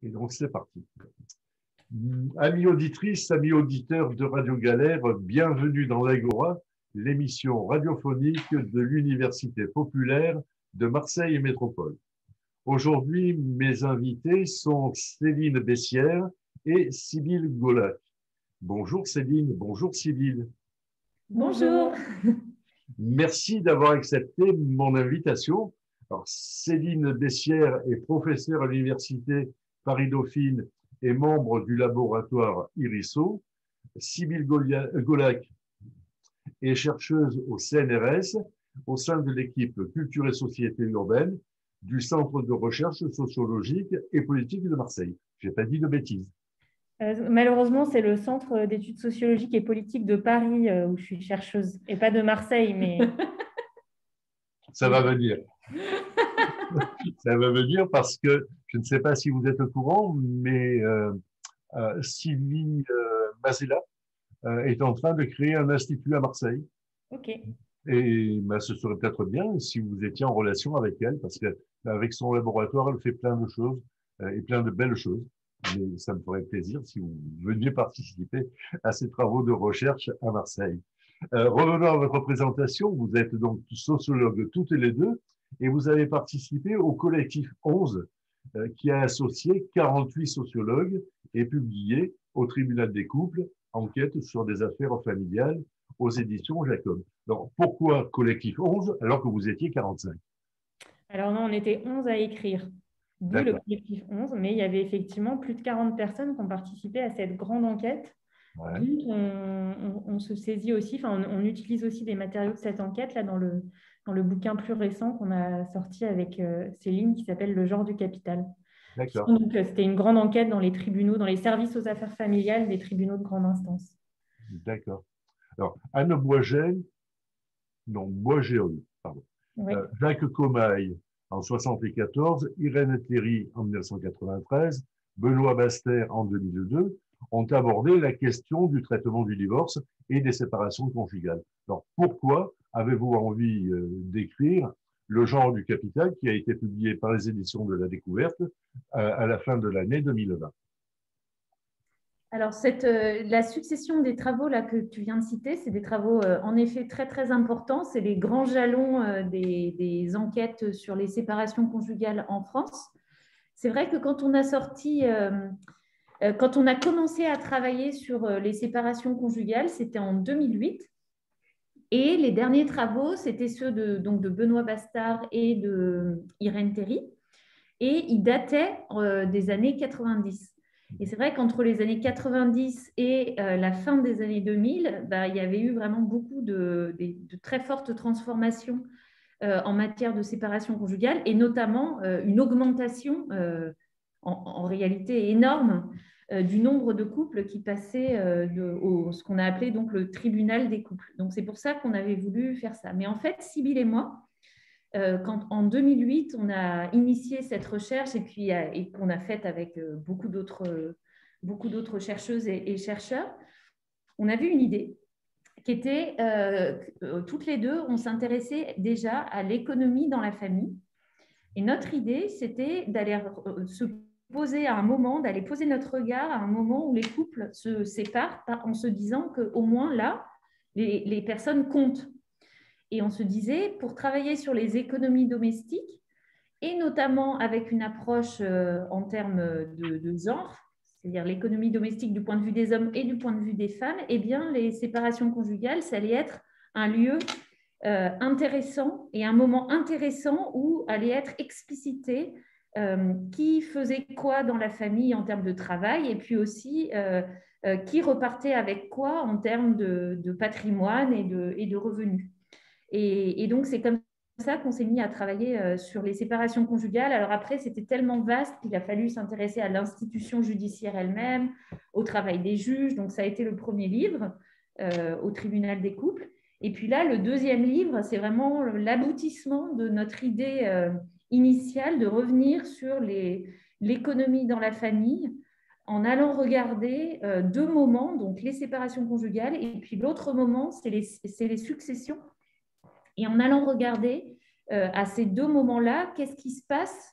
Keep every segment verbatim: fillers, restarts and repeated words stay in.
Et donc, c'est parti. Amis auditrices, amis auditeurs de Radio Galère, bienvenue dans l'Agora, l'émission radiophonique de l'Université populaire de Marseille et Métropole. Aujourd'hui, mes invités sont Céline Bessière et Sybille Golac. Bonjour Céline, bonjour Sybille. Bonjour. Merci d'avoir accepté mon invitation. Alors, Céline Bessière est professeure à l'Université Paris-Dauphine et membre du laboratoire IRISO. Sybille Golac est chercheuse au C N R S au sein de l'équipe Culture et Société urbaine du Centre de recherche sociologique et politique de Marseille. Je n'ai pas dit de bêtises. Euh, malheureusement, c'est le Centre d'études sociologiques et politiques de Paris euh, où je suis chercheuse, et pas de Marseille, mais… Ça va venir. Ça va venir parce que, je ne sais pas si vous êtes au courant, mais euh, euh, Sylvie euh, Mazella euh, est en train de créer un institut à Marseille. Ok. Et ben, ce serait peut-être bien si vous étiez en relation avec elle, parce qu'avec son laboratoire, elle fait plein de choses euh, et plein de belles choses. Mais ça me ferait plaisir si vous veniez participer à ces travaux de recherche à Marseille. Euh, revenons à votre présentation. Vous êtes donc sociologues toutes les deux et vous avez participé au collectif onze euh, qui a associé quarante-huit sociologues et publié au Tribunal des couples enquête sur des affaires familiales aux éditions Jacob. Alors, pourquoi collectif onze alors que vous étiez quarante-cinq? Alors non, on était onze à écrire, d'où le collectif onze, mais il y avait effectivement plus de quarante personnes qui ont participé à cette grande enquête. Ouais. Donc, on, on, on se saisit aussi, enfin, on, on utilise aussi des matériaux de cette enquête là dans le, dans le bouquin plus récent qu'on a sorti avec euh, Céline qui s'appelle Le genre du capital. D'accord. Donc, euh, c'était une grande enquête dans les tribunaux, dans les services aux affaires familiales des tribunaux de grande instance. D'accord. Alors, Anne Boisgel, non, Boisgéol, pardon. Oui. Euh, Jacques Comaille en soixante-quatorze, Irène Théry en mille neuf cent quatre-vingt-treize, Benoît Baster en deux mille deux ont abordé la question du traitement du divorce et des séparations conjugales. Alors, pourquoi avez-vous envie euh, d'écrire Le genre du capital qui a été publié par les éditions de la Découverte euh, à la fin de l'année deux mille vingt? Alors, cette, euh, la succession des travaux là, que tu viens de citer, c'est des travaux euh, en effet très, très importants. C'est les grands jalons euh, des, des enquêtes sur les séparations conjugales en France. C'est vrai que quand on a sorti, euh, euh, quand on a commencé à travailler sur euh, les séparations conjugales, c'était en deux mille huit. Et les derniers travaux, c'était ceux de, donc de Benoît Bastard et de Irène Théry. Et ils dataient euh, des années quatre-vingt-dix. Et c'est vrai qu'entre les années quatre-vingt-dix et euh, la fin des années deux mille, bah, il y avait eu vraiment beaucoup de, de, de très fortes transformations euh, en matière de séparation conjugale et notamment euh, une augmentation euh, en, en réalité énorme euh, du nombre de couples qui passaient euh, de, au, ce qu'on a appelé donc le tribunal des couples. Donc c'est pour ça qu'on avait voulu faire ça. Mais en fait, Sybille et moi, Euh, quand en deux mille huit, on a initié cette recherche et, puis, et qu'on a faite avec euh, beaucoup d'autres, euh, beaucoup d'autres chercheuses et, et chercheurs, on avait une idée qui était, euh, euh, toutes les deux, on s'intéressait déjà à l'économie dans la famille. Et notre idée, c'était d'aller euh, se poser à un moment, d'aller poser notre regard à un moment où les couples se séparent en se disant qu'au moins là, les, les personnes comptent. Et on se disait, pour travailler sur les économies domestiques, et notamment avec une approche euh, en termes de, de genre, c'est-à-dire l'économie domestique du point de vue des hommes et du point de vue des femmes, eh bien, les séparations conjugales, ça allait être un lieu euh, intéressant et un moment intéressant où allait être explicité euh, qui faisait quoi dans la famille en termes de travail et puis aussi euh, euh, qui repartait avec quoi en termes de, de patrimoine et de, et de revenus. Et, et donc, c'est comme ça qu'on s'est mis à travailler euh, sur les séparations conjugales. Alors après, c'était tellement vaste qu'il a fallu s'intéresser à l'institution judiciaire elle-même, au travail des juges. Donc, ça a été le premier livre, euh, au tribunal des couples. Et puis là, le deuxième livre, c'est vraiment l'aboutissement de notre idée euh, initiale de revenir sur les, l'économie dans la famille en allant regarder euh, deux moments, donc les séparations conjugales, et puis l'autre moment, c'est les, c'est les successions. Et en allant regarder euh, à ces deux moments-là, qu'est-ce qui se passe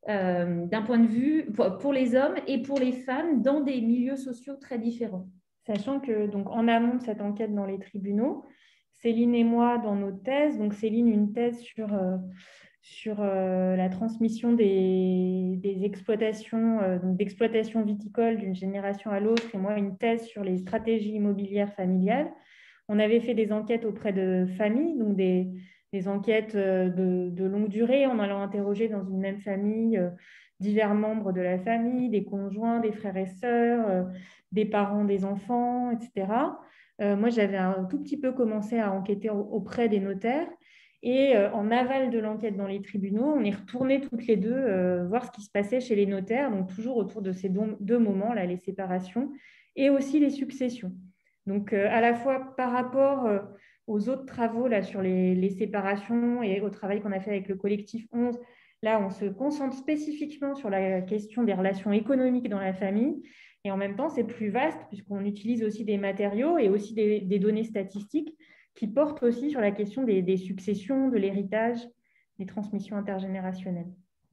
euh, d'un point de vue pour, pour les hommes et pour les femmes dans des milieux sociaux très différents. Sachant que, donc, en amont de cette enquête dans les tribunaux, Céline et moi, dans nos thèses, donc Céline, une thèse sur, euh, sur euh, la transmission des, des exploitations, euh, donc d'exploitation viticole d'une génération à l'autre, et moi, une thèse sur les stratégies immobilières familiales. On avait fait des enquêtes auprès de familles, donc des, des enquêtes de, de longue durée, en allant interroger dans une même famille euh, divers membres de la famille, des conjoints, des frères et sœurs, euh, des parents des enfants, et cetera. Euh, moi, j'avais un tout petit peu commencé à enquêter auprès des notaires. Et euh, en aval de l'enquête dans les tribunaux, on est retourné toutes les deux euh, voir ce qui se passait chez les notaires, donc toujours autour de ces deux, deux moments, là, les séparations et aussi les successions. Donc, euh, à la fois par rapport euh, aux autres travaux là, sur les, les séparations et au travail qu'on a fait avec le collectif onze, là, on se concentre spécifiquement sur la question des relations économiques dans la famille. Et en même temps, c'est plus vaste puisqu'on utilise aussi des matériaux et aussi des, des données statistiques qui portent aussi sur la question des, des successions, de l'héritage, des transmissions intergénérationnelles.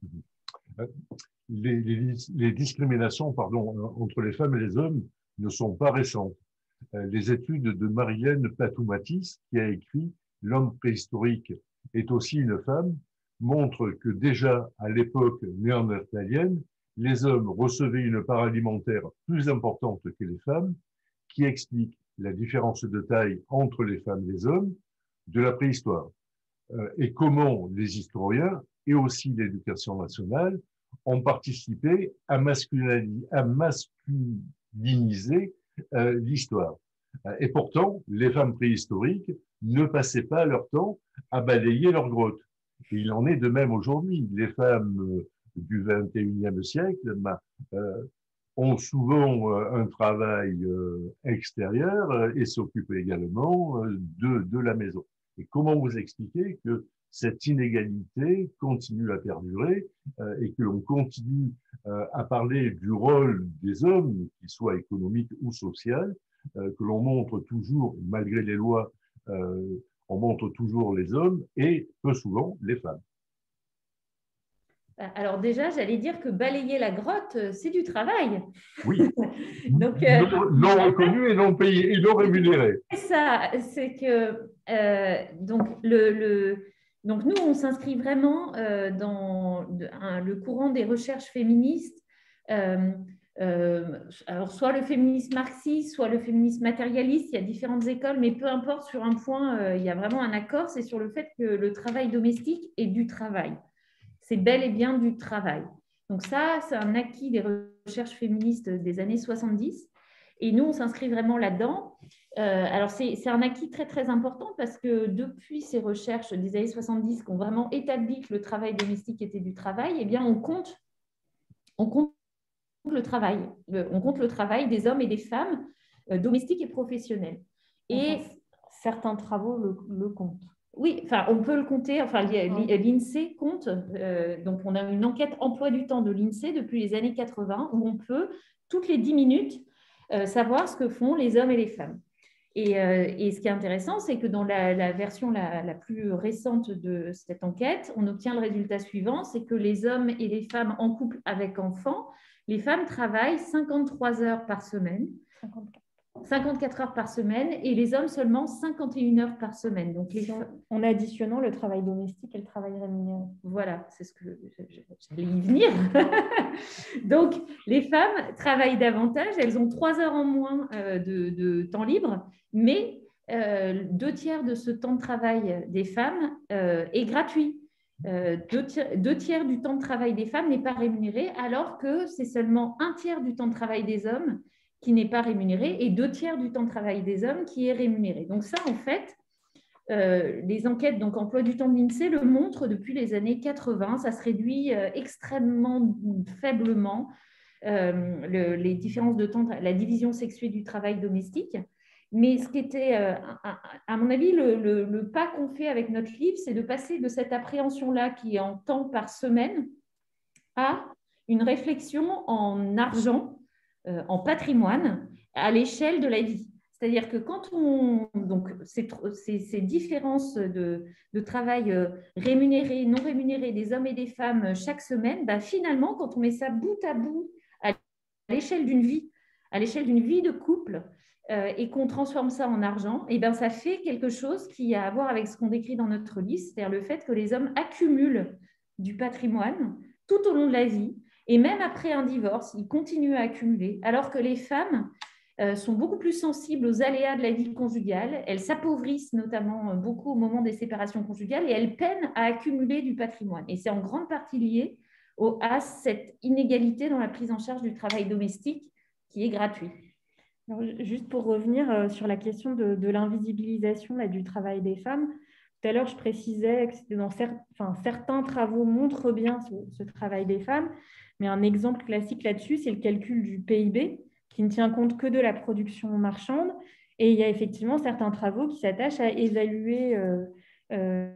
Les, les, les discriminations pardon, entre les femmes et les hommes ne sont pas récentes. Les études de Marilène Patou-Matisse, qui a écrit « L'homme préhistorique est aussi une femme », montrent que déjà à l'époque néandertalienne, les hommes recevaient une part alimentaire plus importante que les femmes, qui explique la différence de taille entre les femmes et les hommes de la préhistoire. Et comment les historiens et aussi l'éducation nationale ont participé à masculiniser, à masculiniser euh, l'histoire. Et pourtant, les femmes préhistoriques ne passaient pas leur temps à balayer leurs grottes. Et il en est de même aujourd'hui. Les femmes du vingt et unième siècle euh, ont souvent un travail euh, extérieur et s'occupent également de, de la maison. Et comment vous expliquer que cette inégalité continue à perdurer euh, et que l'on continue euh, à parler du rôle des hommes, qu'il soit économique ou social, euh, que l'on montre toujours, malgré les lois, euh, on montre toujours les hommes et peu souvent les femmes. Alors déjà, j'allais dire que balayer la grotte, c'est du travail. Oui. Donc, euh, non, non reconnu et non payé, et non rémunéré. C'est ça, c'est que euh, donc, le, le, donc nous, on s'inscrit vraiment euh, dans de, un, le courant des recherches féministes. Euh, euh, alors, soit le féminisme marxiste, soit le féminisme matérialiste, il y a différentes écoles, mais peu importe, sur un point, euh, il y a vraiment un accord, c'est sur le fait que le travail domestique est du travail. C'est bel et bien du travail. Donc ça, c'est un acquis des recherches féministes des années soixante-dix. Et nous, on s'inscrit vraiment là-dedans. Euh, alors, c'est un acquis très, très important parce que depuis ces recherches des années soixante-dix qui ont vraiment établi que le travail domestique était du travail, eh bien, on compte, on compte le travail. On compte le travail des hommes et des femmes euh, domestiques et professionnels. Et enfin, certains travaux le, le comptent. Oui, enfin, on peut le compter. Enfin, l'INSEE compte. Euh, donc, on a une enquête emploi du temps de l'INSEE depuis les années quatre-vingts où on peut, toutes les dix minutes, euh, savoir ce que font les hommes et les femmes. Et, euh, et ce qui est intéressant, c'est que dans la, la version la, la plus récente de cette enquête, on obtient le résultat suivant, c'est que les hommes et les femmes en couple avec enfants, les femmes travaillent cinquante-trois heures par semaine. cinquante-quatre. cinquante-quatre heures par semaine et les hommes seulement cinquante et une heures par semaine. Donc, les... en additionnant le travail domestique et le travail rémunéré. Voilà, c'est ce que j'allais y venir. Donc, les femmes travaillent davantage, elles ont trois heures en moins euh, de, de temps libre, mais euh, deux tiers de ce temps de travail des femmes euh, est gratuit. Euh, deux, tiers, deux tiers du temps de travail des femmes n'est pas rémunéré, alors que c'est seulement un tiers du temps de travail des hommes qui n'est pas rémunéré et deux tiers du temps de travail des hommes qui est rémunéré. Donc ça, en fait, euh, les enquêtes donc emploi du temps de l'INSEE le montrent depuis les années quatre-vingts. Ça se réduit euh, extrêmement faiblement, euh, le, les différences de temps, la division sexuée du travail domestique. Mais ce qui était, euh, à, à mon avis, le, le, le pas qu'on fait avec notre livre, c'est de passer de cette appréhension-là qui est en temps par semaine à une réflexion en argent, Euh, en patrimoine à l'échelle de la vie. C'est-à-dire que quand on… Donc, ces, ces, ces différences de, de travail rémunéré, non rémunéré des hommes et des femmes chaque semaine, bah, finalement, quand on met ça bout à bout à l'échelle d'une vie, à l'échelle d'une vie de couple, euh, et qu'on transforme ça en argent, et ben, ça fait quelque chose qui a à voir avec ce qu'on décrit dans notre liste, c'est-à-dire le fait que les hommes accumulent du patrimoine tout au long de la vie, et même après un divorce, ils continuent à accumuler, alors que les femmes euh, sont beaucoup plus sensibles aux aléas de la vie conjugale. Elles s'appauvrissent notamment beaucoup au moment des séparations conjugales et elles peinent à accumuler du patrimoine. Et c'est en grande partie lié au, à cette inégalité dans la prise en charge du travail domestique qui est gratuit. Alors, juste pour revenir sur la question de, de l'invisibilisation du travail des femmes, tout à l'heure, je précisais que c'était dans cer- enfin, certains travaux montrent bien ce, ce travail des femmes, mais un exemple classique là-dessus, c'est le calcul du P I B, qui ne tient compte que de la production marchande. Et il y a effectivement certains travaux qui s'attachent à évaluer euh, euh,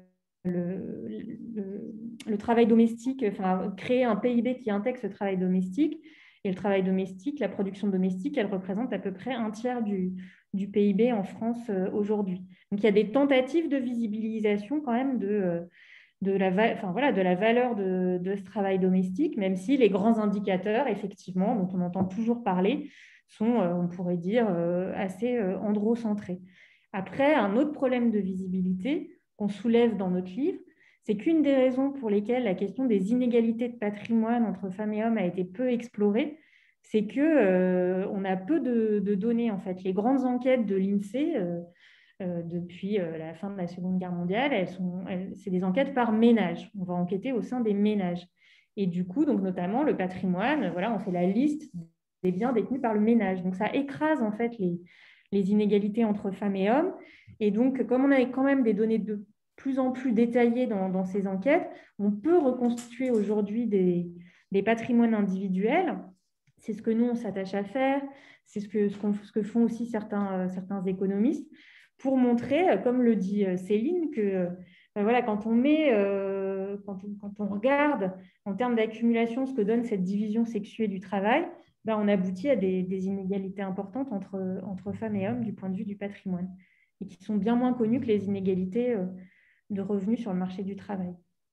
le, le, le travail domestique, enfin, créer un P I B qui intègre ce travail domestique. Et le travail domestique, la production domestique, elle représente à peu près un tiers du, du P I B en France euh, aujourd'hui. Donc, il y a des tentatives de visibilisation quand même de, euh, de, la, enfin, voilà, de la valeur de, de ce travail domestique, même si les grands indicateurs, effectivement, dont on entend toujours parler, sont, euh, on pourrait dire, euh, assez euh, androcentrés. Après, un autre problème de visibilité qu'on soulève dans notre livre, c'est qu'une des raisons pour lesquelles la question des inégalités de patrimoine entre femmes et hommes a été peu explorée, c'est qu'on euh, a peu de, de données. En fait, les grandes enquêtes de l'INSEE, euh, euh, depuis euh, la fin de la Seconde Guerre mondiale, elles sont, elles, c'est des enquêtes par ménage. On va enquêter au sein des ménages. Et du coup, donc, notamment, le patrimoine, voilà, on fait la liste des biens détenus par le ménage. Donc, ça écrase en fait les, les inégalités entre femmes et hommes. Et donc, comme on a quand même des données de plus en plus détaillées dans, dans ces enquêtes, on peut reconstituer aujourd'hui des, des patrimoines individuels. C'est ce que nous, on s'attache à faire. C'est ce que, ce, qu'on, ce que font aussi certains, euh, certains économistes pour montrer, comme le dit Céline, que euh, voilà, quand on met, euh, quand, on, quand on regarde en termes d'accumulation ce que donne cette division sexuée du travail, ben, on aboutit à des, des inégalités importantes entre, entre femmes et hommes du point de vue du patrimoine, et qui sont bien moins connues que les inégalités euh, de revenus sur le marché du travail.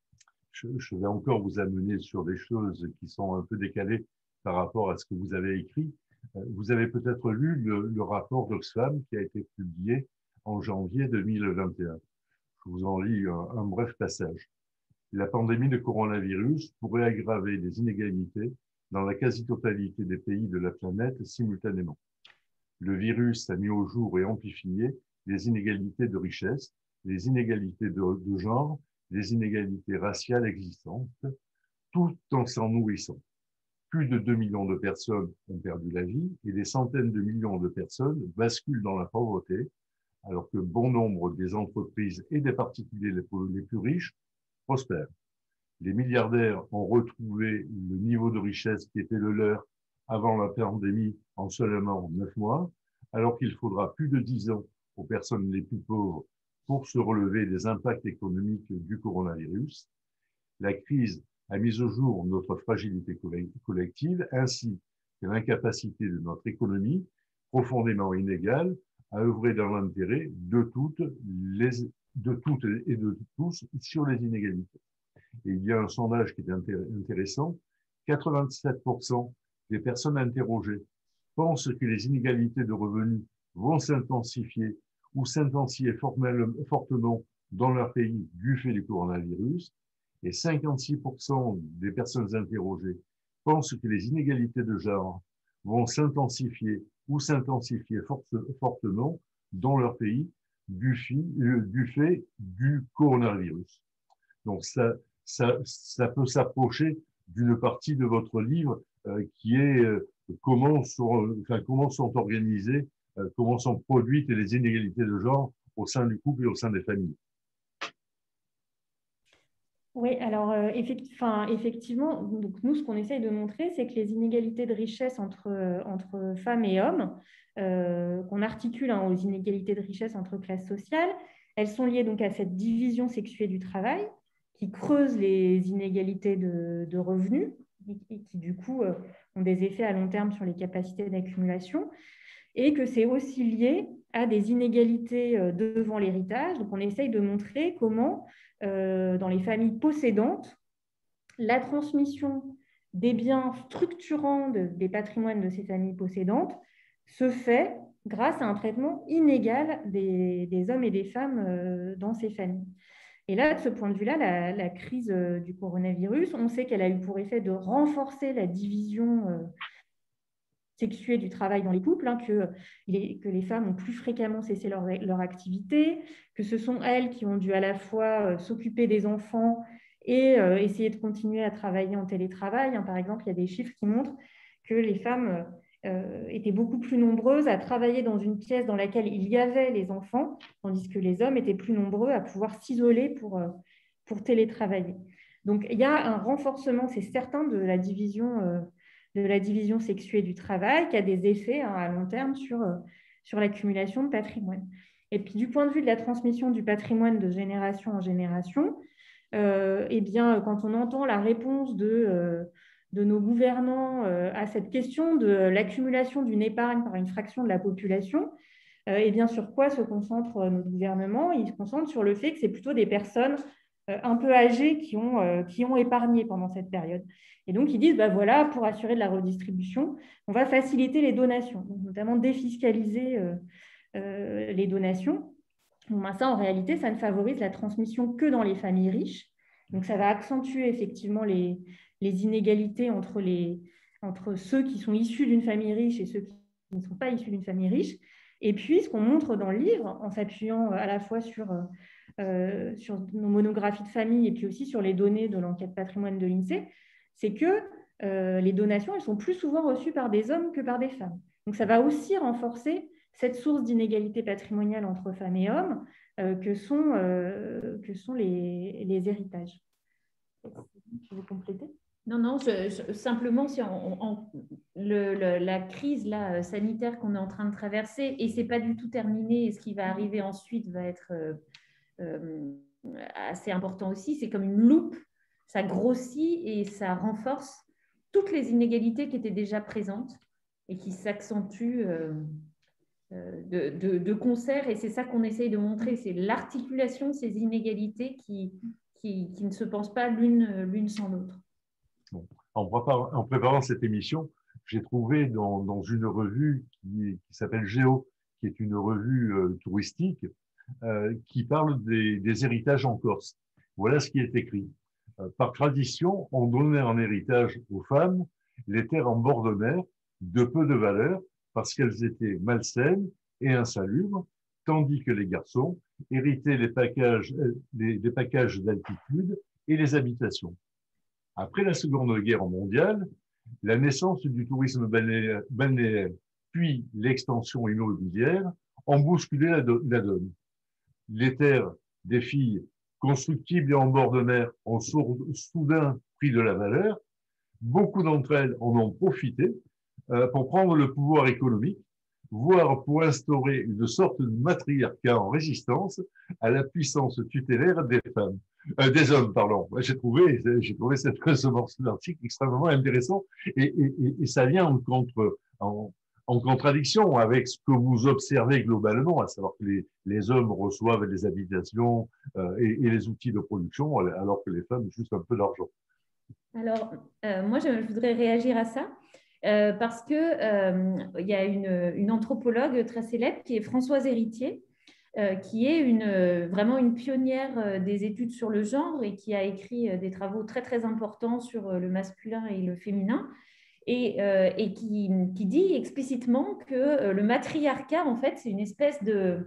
Je, je vais encore vous amener sur des choses qui sont un peu décalées par rapport à ce que vous avez écrit. Vous avez peut-être lu le, le rapport d'Oxfam qui a été publié en janvier deux mille vingt et un. Je vous en lis un, un bref passage. La pandémie de coronavirus pourrait aggraver les inégalités dans la quasi-totalité des pays de la planète simultanément. Le virus a mis au jour et amplifié les inégalités de richesse, les inégalités de, de genre, les inégalités raciales existantes, tout en s'en nourrissant. Plus de deux millions de personnes ont perdu la vie et des centaines de millions de personnes basculent dans la pauvreté, alors que bon nombre des entreprises et des particuliers les plus riches prospèrent. Les milliardaires ont retrouvé le niveau de richesse qui était le leur avant la pandémie en seulement neuf mois, alors qu'il faudra plus de dix ans aux personnes les plus pauvres pour se relever des impacts économiques du coronavirus. La crise a mis au jour notre fragilité collective ainsi que l'incapacité de notre économie profondément inégale à œuvrer dans l'intérêt de toutes, les, de toutes et de tous sur les inégalités. Et il y a un sondage qui est intéressant. quatre-vingt-sept pour cent des personnes interrogées pensent que les inégalités de revenus vont s'intensifier ou s'intensifier fortement dans leur pays du fait du coronavirus. Et cinquante-six pour cent des personnes interrogées pensent que les inégalités de genre vont s'intensifier ou s'intensifier fort, fortement dans leur pays du, fi, du fait du coronavirus. Donc ça, ça, ça peut s'approcher d'une partie de votre livre euh, qui est euh, comment, sont, enfin, comment sont organisées, euh, comment sont produites les inégalités de genre au sein du couple et au sein des familles. Oui, alors euh, effecti enfin, effectivement, donc nous, ce qu'on essaye de montrer, c'est que les inégalités de richesse entre, euh, entre femmes et hommes, euh, qu'on articule hein, aux inégalités de richesse entre classes sociales, elles sont liées donc à cette division sexuée du travail qui creuse les inégalités de, de revenus et, et qui, du coup, euh, ont des effets à long terme sur les capacités d'accumulation. et que c'est aussi lié à des inégalités devant l'héritage. Donc, on essaye de montrer comment, euh, dans les familles possédantes, la transmission des biens structurants de, des patrimoines de ces familles possédantes se fait grâce à un traitement inégal des, des hommes et des femmes euh, dans ces familles. Et là, de ce point de vue-là, la, la crise euh, du coronavirus, on sait qu'elle a eu pour effet de renforcer la division euh, sexuée du travail dans les couples, hein, que, les, que les femmes ont plus fréquemment cessé leur, leur activité, que ce sont elles qui ont dû à la fois euh, s'occuper des enfants et euh, essayer de continuer à travailler en télétravail. Hein. Par exemple, il y a des chiffres qui montrent que les femmes euh, étaient beaucoup plus nombreuses à travailler dans une pièce dans laquelle il y avait les enfants, tandis que les hommes étaient plus nombreux à pouvoir s'isoler pour, euh, pour télétravailler. Donc, il y a un renforcement, c'est certain, de la division euh, de la division sexuée du travail, qui a des effets hein, à long terme sur, euh, sur l'accumulation de patrimoine. Et puis, du point de vue de la transmission du patrimoine de génération en génération, euh, eh bien, quand on entend la réponse de, euh, de nos gouvernants euh, à cette question de l'accumulation d'une épargne par une fraction de la population, euh, eh bien, sur quoi se concentre notre gouvernement? Il se concentre sur le fait que c'est plutôt des personnes euh, un peu âgées qui ont, euh, qui ont épargné pendant cette période. Et donc, ils disent, bah voilà, pour assurer de la redistribution, on va faciliter les donations, donc notamment défiscaliser euh, euh, les donations. Bon, ben ça, en réalité, ça ne favorise la transmission que dans les familles riches. Donc, ça va accentuer effectivement les, les inégalités entre, les, entre ceux qui sont issus d'une famille riche et ceux qui ne sont pas issus d'une famille riche. Et puis, ce qu'on montre dans le livre, en s'appuyant à la fois sur, euh, sur nos monographies de famille et puis aussi sur les données de l'enquête patrimoine de l'INSEE, c'est que euh, les donations, elles sont plus souvent reçues par des hommes que par des femmes. Donc, ça va aussi renforcer cette source d'inégalité patrimoniale entre femmes et hommes euh, que sont, euh, que sont les, les héritages. Tu veux compléter ? Non, non, je, je, simplement, si on, on, le, le, la crise là, sanitaire qu'on est en train de traverser, et ce n'est pas du tout terminé, et ce qui va arriver ensuite va être euh, euh, assez important aussi, c'est comme une loupe, ça grossit et ça renforce toutes les inégalités qui étaient déjà présentes et qui s'accentuent euh, de, de, de concert, et c'est ça qu'on essaye de montrer, c'est l'articulation de ces inégalités qui, qui, qui ne se pensent pas l'une l'une sans l'autre. Bon. En, préparant, en préparant cette émission, j'ai trouvé dans, dans une revue qui, qui s'appelle Géo, qui est une revue euh, touristique, euh, qui parle des, des héritages en Corse. Voilà ce qui est écrit. Euh, par tradition, on donnait en héritage aux femmes les terres en bord de mer de peu de valeur parce qu'elles étaient malsaines et insalubres, tandis que les garçons héritaient les packages, les, les packages d'altitude et les habitations. Après la Seconde Guerre mondiale, la naissance du tourisme balnéaire, balnéaire puis l'extension immobilière ont bousculé la, do, la donne. Les terres des filles constructibles et en bord de mer ont soudain pris de la valeur. Beaucoup d'entre elles en ont profité euh, pour prendre le pouvoir économique, voire pour instaurer une sorte de matriarcat en résistance à la puissance tutélaire des femmes. Euh, des hommes, pardon. J'ai trouvé, j'ai trouvé cette, ce morceau d'article extrêmement intéressant et, et, et ça vient en, contre, en, en contradiction avec ce que vous observez globalement, à savoir que les, les hommes reçoivent les habitations euh, et, et les outils de production, alors que les femmes juste un peu d'argent. Alors, euh, moi, je, je voudrais réagir à ça. Euh, parce qu'il euh, y a une, une anthropologue très célèbre qui est Françoise Héritier, euh, qui est une, vraiment une pionnière des études sur le genre et qui a écrit des travaux très, très importants sur le masculin et le féminin, et, euh, et qui, qui dit explicitement que le matriarcat, en fait, c'est une espèce de,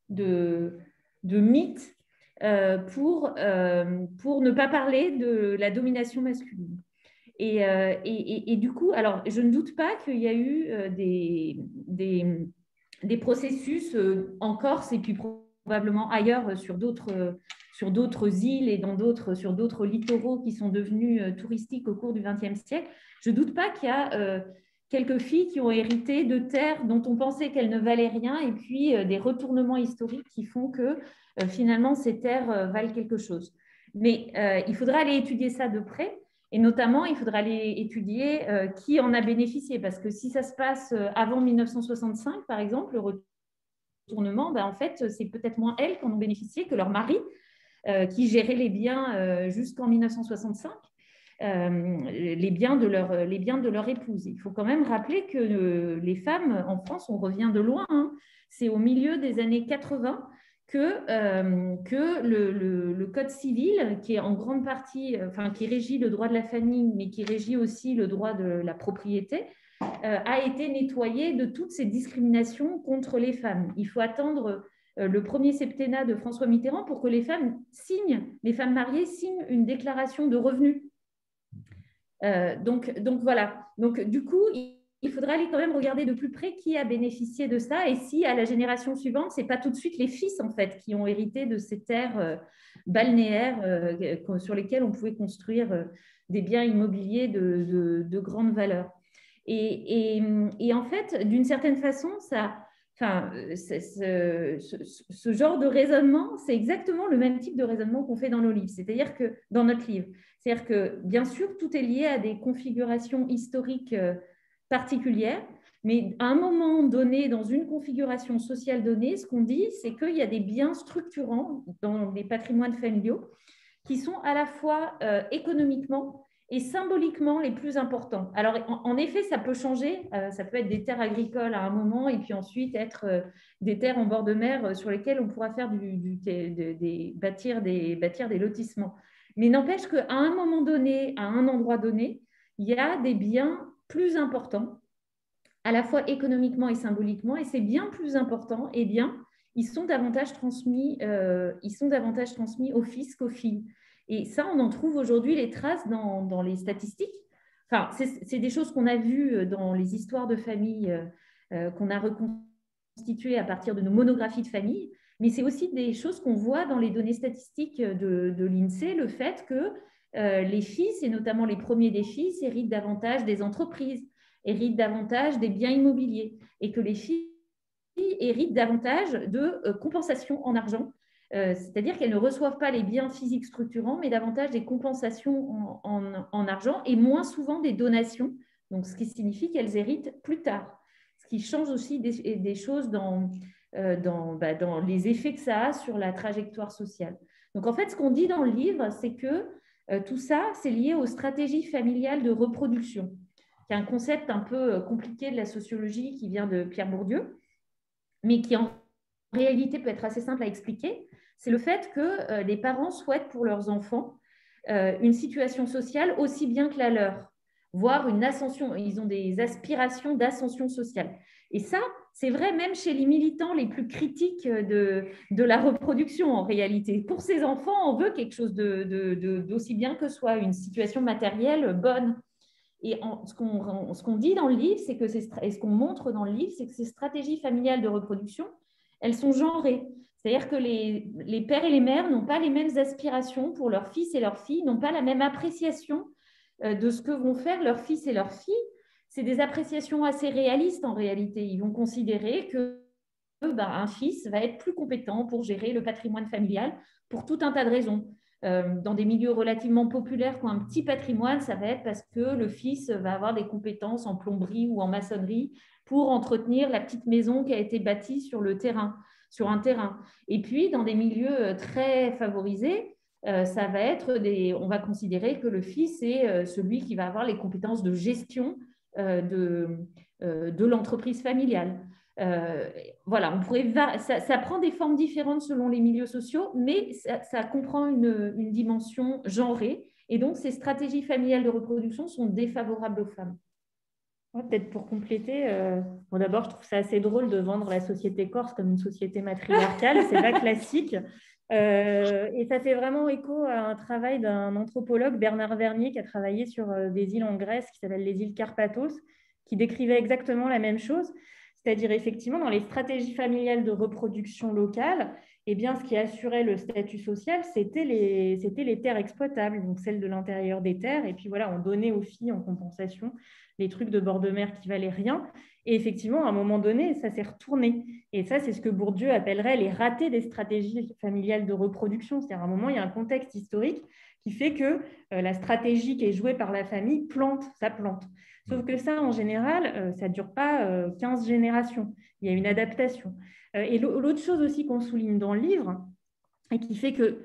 de, de mythe euh, pour, euh, pour ne pas parler de la domination masculine. Et, euh, et, et, et du coup, alors, je ne doute pas qu'il y a eu euh, des, des, des processus euh, en Corse et puis probablement ailleurs sur d'autres, sur d'autres îles et dans d'autres, sur d'autres littoraux qui sont devenus euh, touristiques au cours du vingtième siècle. Je ne doute pas qu'il y a euh, quelques filles qui ont hérité de terres dont on pensait qu'elles ne valaient rien et puis euh, des retournements historiques qui font que euh, finalement ces terres euh, valent quelque chose. Mais euh, il faudra aller étudier ça de près. Et notamment, il faudra aller étudier euh, qui en a bénéficié, parce que si ça se passe avant mille neuf cent soixante-cinq, par exemple, le retournement, ben, en fait, c'est peut-être moins elles qui en ont bénéficié que leur mari, euh, qui gérait les biens euh, jusqu'en mille neuf cent soixante-cinq. Euh, les, biens de leur, les biens de leur épouse. Il faut quand même rappeler que euh, les femmes en France, on revient de loin, hein. C'est au milieu des années quatre-vingts que, euh, que le, le, le Code civil, qui est en grande partie, enfin, qui régit le droit de la famille, mais qui régit aussi le droit de la propriété, euh, a été nettoyé de toutes ces discriminations contre les femmes. Il faut attendre euh, le premier septennat de François Mitterrand pour que les femmes signent, les femmes mariées signent une déclaration de revenus. Euh, donc, donc voilà. Donc du coup, il, il faudra aller quand même regarder de plus près qui a bénéficié de ça et si à la génération suivante, c'est pas tout de suite les fils en fait qui ont hérité de ces terres euh, balnéaires euh, sur lesquelles on pouvait construire euh, des biens immobiliers de, de, de grande valeur. Et, et, et en fait, d'une certaine façon, ça, enfin, ce, ce, ce genre de raisonnement, c'est exactement le même type de raisonnement qu'on fait dans nos livres, c'est-à-dire que dans notre livre. C'est-à-dire que, bien sûr, tout est lié à des configurations historiques particulières, mais à un moment donné, dans une configuration sociale donnée, ce qu'on dit, c'est qu'il y a des biens structurants dans les patrimoines familiaux qui sont à la fois euh, économiquement et symboliquement les plus importants. Alors, en, en effet, ça peut changer. Euh, ça peut être des terres agricoles à un moment et puis ensuite être euh, des terres en bord de mer euh, sur lesquelles on pourra faire du, du, des, des, bâtir, des, bâtir des lotissements. Mais n'empêche qu'à un moment donné, à un endroit donné, il y a des biens plus importants, à la fois économiquement et symboliquement, et ces biens plus importants, eh bien, ils sont davantage transmis, euh, ils sont davantage transmis aux fils qu'aux filles. Et ça, on en trouve aujourd'hui les traces dans, dans les statistiques. Enfin, c'est des choses qu'on a vues dans les histoires de famille euh, qu'on a reconstituées à partir de nos monographies de famille. Mais c'est aussi des choses qu'on voit dans les données statistiques de, de l'INSEE, le fait que euh, les fils, et notamment les premiers des fils, héritent davantage des entreprises, héritent davantage des biens immobiliers, et que les filles héritent davantage de euh, compensations en argent, euh, c'est-à-dire qu'elles ne reçoivent pas les biens physiques structurants, mais davantage des compensations en, en, en argent, et moins souvent des donations, donc ce qui signifie qu'elles héritent plus tard, ce qui change aussi des, des choses dans... Dans, bah, dans les effets que ça a sur la trajectoire sociale. Donc, en fait, ce qu'on dit dans le livre, c'est que euh, tout ça, c'est lié aux stratégies familiales de reproduction, qui est un concept un peu compliqué de la sociologie qui vient de Pierre Bourdieu, mais qui en réalité peut être assez simple à expliquer. C'est le fait que euh, les parents souhaitent pour leurs enfants euh, une situation sociale aussi bien que la leur, voire une ascension, ils ont des aspirations d'ascension sociale. Et ça, c'est vrai même chez les militants les plus critiques de, de la reproduction en réalité. Pour ces enfants, on veut quelque chose de, de, de, d'aussi bien que soit une situation matérielle bonne. Et en, ce qu'on ce qu'on dit dans le livre, c'est que et ce qu'on montre dans le livre, c'est que ces stratégies familiales de reproduction, elles sont genrées. C'est-à-dire que les, les pères et les mères n'ont pas les mêmes aspirations pour leurs fils et leurs filles, n'ont pas la même appréciation de ce que vont faire leurs fils et leurs filles. C'est des appréciations assez réalistes en réalité. Ils vont considérer que ben, un fils va être plus compétent pour gérer le patrimoine familial pour tout un tas de raisons. Euh, dans des milieux relativement populaires qui ont un petit patrimoine, ça va être parce que le fils va avoir des compétences en plomberie ou en maçonnerie pour entretenir la petite maison qui a été bâtie sur le terrain, sur un terrain. Et puis, dans des milieux très favorisés, euh, ça va être des, on va considérer que le fils est euh, celui qui va avoir les compétences de gestion euh, de, euh, de l'entreprise familiale. Euh, voilà, on pourrait, ça, ça prend des formes différentes selon les milieux sociaux, mais ça, ça comprend une, une dimension genrée. Et donc, ces stratégies familiales de reproduction sont défavorables aux femmes. Ouais, peut-être pour compléter, euh, bon, d'abord, je trouve ça assez drôle de vendre la société corse comme une société matriarcale. C'est pas classique. Euh, et ça fait vraiment écho à un travail d'un anthropologue, Bernard Vernier, qui a travaillé sur euh, des îles en Grèce qui s'appellent les îles Carpathos, qui décrivait exactement la même chose. C'est-à-dire, effectivement, dans les stratégies familiales de reproduction locale, eh bien, ce qui assurait le statut social, c'était les, c'était les terres exploitables, donc celles de l'intérieur des terres. Et puis voilà, on donnait aux filles en compensation les trucs de bord de mer qui valaient rien. Et effectivement, à un moment donné, ça s'est retourné. Et ça, c'est ce que Bourdieu appellerait les ratés des stratégies familiales de reproduction. C'est-à-dire, à un moment, il y a un contexte historique qui fait que euh, la stratégie qui est jouée par la famille plante, ça plante. Sauf que ça, en général, euh, ça ne dure pas euh, quinze générations. Il y a une adaptation. Euh, et l'autre chose aussi qu'on souligne dans le livre, et qui fait que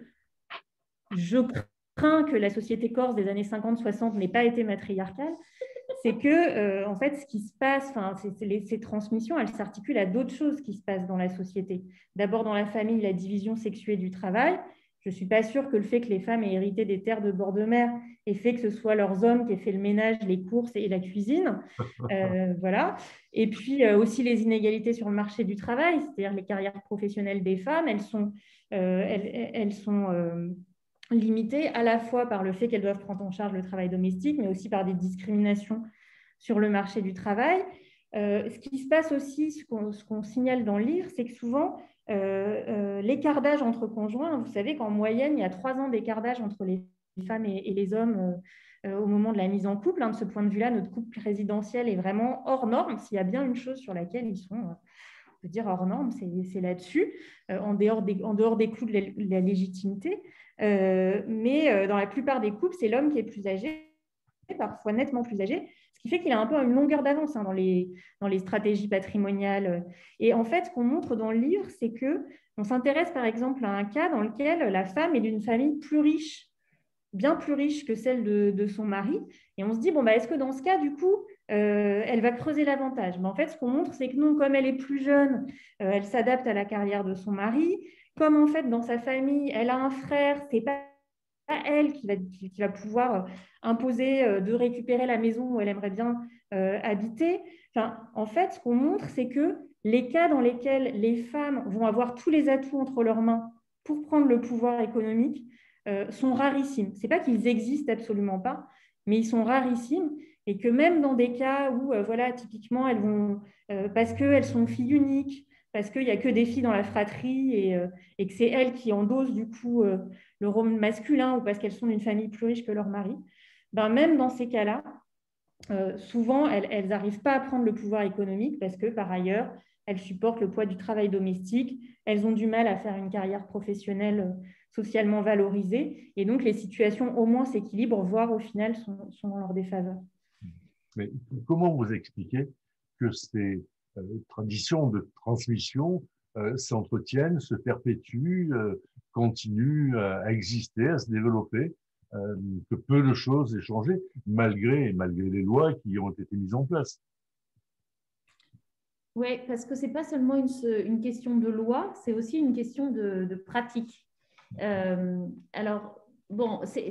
je crains que la société corse des années cinquante soixante n'ait pas été matriarcale, c'est que, euh, en fait, ce qui se passe, ces transmissions, elles s'articulent à d'autres choses qui se passent dans la société. D'abord, dans la famille, la division sexuée du travail. Je ne suis pas sûre que le fait que les femmes aient hérité des terres de bord de mer ait fait que ce soit leurs hommes qui aient fait le ménage, les courses et la cuisine. Euh, voilà. Et puis euh, aussi les inégalités sur le marché du travail, c'est-à-dire les carrières professionnelles des femmes, elles sont, euh, elles, elles sont euh, limitées à la fois par le fait qu'elles doivent prendre en charge le travail domestique, mais aussi par des discriminations sur le marché du travail. Euh, ce qui se passe aussi, ce qu'on qu'on signale dans le livre, c'est que souvent, euh, euh, l'écart d'âge entre conjoints, vous savez qu'en moyenne, il y a trois ans d'écart d'âge entre les femmes et, et les hommes euh, euh, au moment de la mise en couple. Hein. De ce point de vue-là, notre couple présidentiel est vraiment hors norme. S'il y a bien une chose sur laquelle ils sont, euh, on peut dire hors norme, c'est là-dessus, euh, en, dehors des, en dehors des clous de la, de la légitimité. Euh, mais euh, dans la plupart des couples, c'est l'homme qui est plus âgé, parfois nettement plus âgé, ce qui fait qu'il a un peu une longueur d'avance hein, dans, les, dans les stratégies patrimoniales. Et en fait, ce qu'on montre dans le livre, c'est qu'on s'intéresse par exemple à un cas dans lequel la femme est d'une famille plus riche, bien plus riche que celle de, de son mari. Et on se dit, bon, bah, est-ce que dans ce cas, du coup, euh, elle va creuser l'avantage? Mais en fait, ce qu'on montre, c'est que non, comme elle est plus jeune, euh, elle s'adapte à la carrière de son mari. Comme en fait, dans sa famille, elle a un frère, c'est pas elle qui va, qui, qui va pouvoir imposer euh, de récupérer la maison où elle aimerait bien euh, habiter. Enfin, en fait, ce qu'on montre, c'est que les cas dans lesquels les femmes vont avoir tous les atouts entre leurs mains pour prendre le pouvoir économique euh, sont rarissimes. Ce n'est pas qu'ils existent absolument pas, mais ils sont rarissimes et que même dans des cas où, euh, voilà, typiquement, elles vont, euh, parce qu'elles sont filles uniques, parce qu'il n'y a que des filles dans la fratrie et, euh, et que c'est elles qui endossent du coup euh, le rôle masculin ou parce qu'elles sont d'une famille plus riche que leur mari, ben même dans ces cas-là, euh, souvent, elles n'arrivent pas à prendre le pouvoir économique parce que, par ailleurs, elles supportent le poids du travail domestique, elles ont du mal à faire une carrière professionnelle socialement valorisée, et donc les situations au moins s'équilibrent, voire au final sont, sont en leur défaveur. Mais comment vous expliquez que ces euh, traditions de transmission euh, s'entretiennent, se perpétuent, euh, continuent à, à exister, à se développer, euh, que peu de choses aient changé, malgré, malgré les lois qui ont été mises en place? Oui, parce que ce n'est pas seulement une, une question de loi, c'est aussi une question de, de pratique. Euh, alors, bon, c'est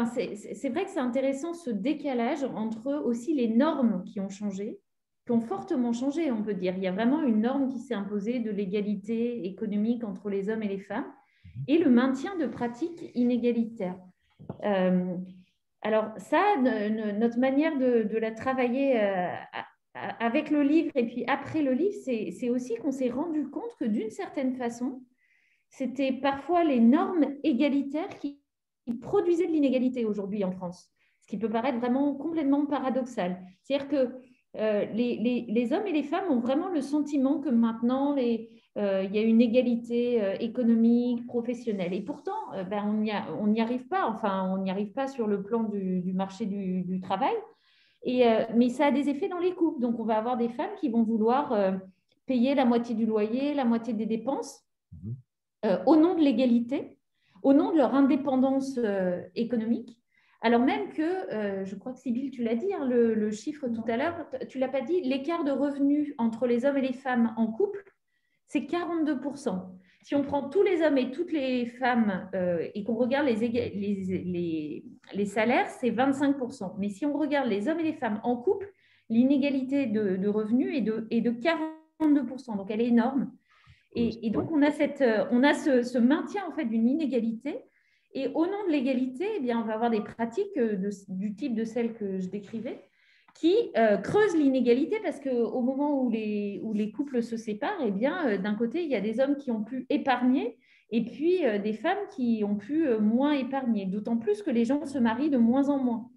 vrai que c'est intéressant ce décalage entre aussi les normes qui ont changé, qui ont fortement changé, on peut dire. Il y a vraiment une norme qui s'est imposée de l'égalité économique entre les hommes et les femmes et le maintien de pratiques inégalitaires. Euh, alors ça, notre manière de, de la travailler euh, avec le livre et puis après le livre, c'est aussi qu'on s'est rendu compte que d'une certaine façon, c'était parfois les normes égalitaires qui produisaient de l'inégalité aujourd'hui en France, ce qui peut paraître vraiment complètement paradoxal. C'est-à-dire que euh, les, les, les hommes et les femmes ont vraiment le sentiment que maintenant, les, euh, il y a une égalité euh, économique, professionnelle. Et pourtant, euh, ben, on n'y arrive pas. Enfin, on n'y arrive pas sur le plan du, du marché du, du travail. Et, euh, mais ça a des effets dans les couples. Donc, on va avoir des femmes qui vont vouloir euh, payer la moitié du loyer, la moitié des dépenses, mmh. euh, au nom de l'égalité, au nom de leur indépendance euh, économique. Alors même que, euh, je crois que Sybille, tu l'as dit, hein, le, le chiffre tout à l'heure, tu ne l'as pas dit, l'écart de revenus entre les hommes et les femmes en couple, c'est quarante-deux pour cent. Si on prend tous les hommes et toutes les femmes euh, et qu'on regarde les, les, les, les salaires, c'est vingt-cinq pour cent. Mais si on regarde les hommes et les femmes en couple, l'inégalité de, de revenus est de, est de quarante-deux pour cent. Donc, elle est énorme. Et, et donc, on a, cette, on a ce, ce maintien en fait, d'une inégalité. Et au nom de l'égalité, eh bien, on va avoir des pratiques de, du type de celles que je décrivais, qui euh, creusent l'inégalité parce qu'au moment où les, où les couples se séparent, eh bien, euh, d'un côté, il y a des hommes qui ont pu épargner et puis euh, des femmes qui ont pu euh, moins épargner, d'autant plus que les gens se marient de moins en moins.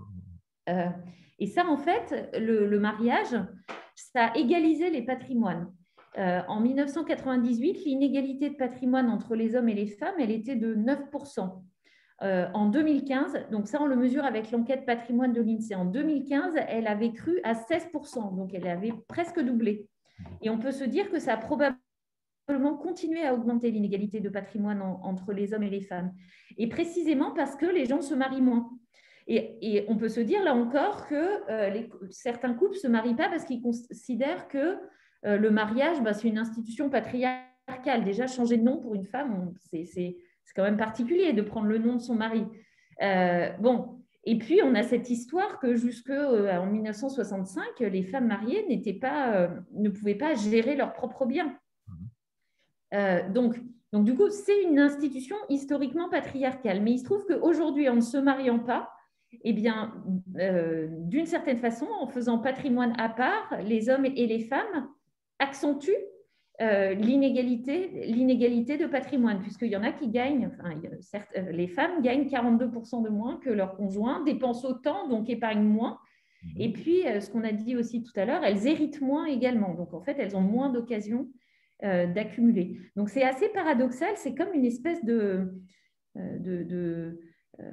Euh, et ça, en fait, le, le mariage, ça a égalisé les patrimoines. Euh, en mille neuf cent quatre-vingt-dix-huit, l'inégalité de patrimoine entre les hommes et les femmes, elle était de neuf pour cent. Euh, en deux mille quinze, donc ça on le mesure avec l'enquête patrimoine de l'INSEE, en deux mille quinze, elle avait cru à seize pour cent, donc elle avait presque doublé. Et on peut se dire que ça a probablement continué à augmenter l'inégalité de patrimoine en, entre les hommes et les femmes. Et précisément parce que les gens se marient moins. Et, et on peut se dire là encore que euh, les, certains couples ne se marient pas parce qu'ils considèrent que euh, le mariage, bah, c'est une institution patriarcale. Déjà, changer de nom pour une femme, c'est quand même particulier de prendre le nom de son mari. Euh, bon, et puis on a cette histoire que jusqu'en euh, mille neuf cent soixante-cinq, les femmes mariées n'étaient pas, euh, ne pouvaient pas gérer leurs propres biens. Euh, donc, donc, du coup, c'est une institution historiquement patriarcale. Mais il se trouve qu'aujourd'hui, en ne se mariant pas, eh bien, euh, d'une certaine façon, en faisant patrimoine à part, les hommes et les femmes accentuent euh, l'inégalité, l'inégalité de patrimoine, puisqu'il y en a qui gagnent, enfin, certes, les femmes gagnent quarante-deux pour cent de moins que leurs conjoints, dépensent autant, donc épargnent moins. Et puis, euh, ce qu'on a dit aussi tout à l'heure, elles héritent moins également. Donc, en fait, elles ont moins d'occasions euh, d'accumuler. Donc, c'est assez paradoxal. C'est comme une espèce de... Euh, de, de euh,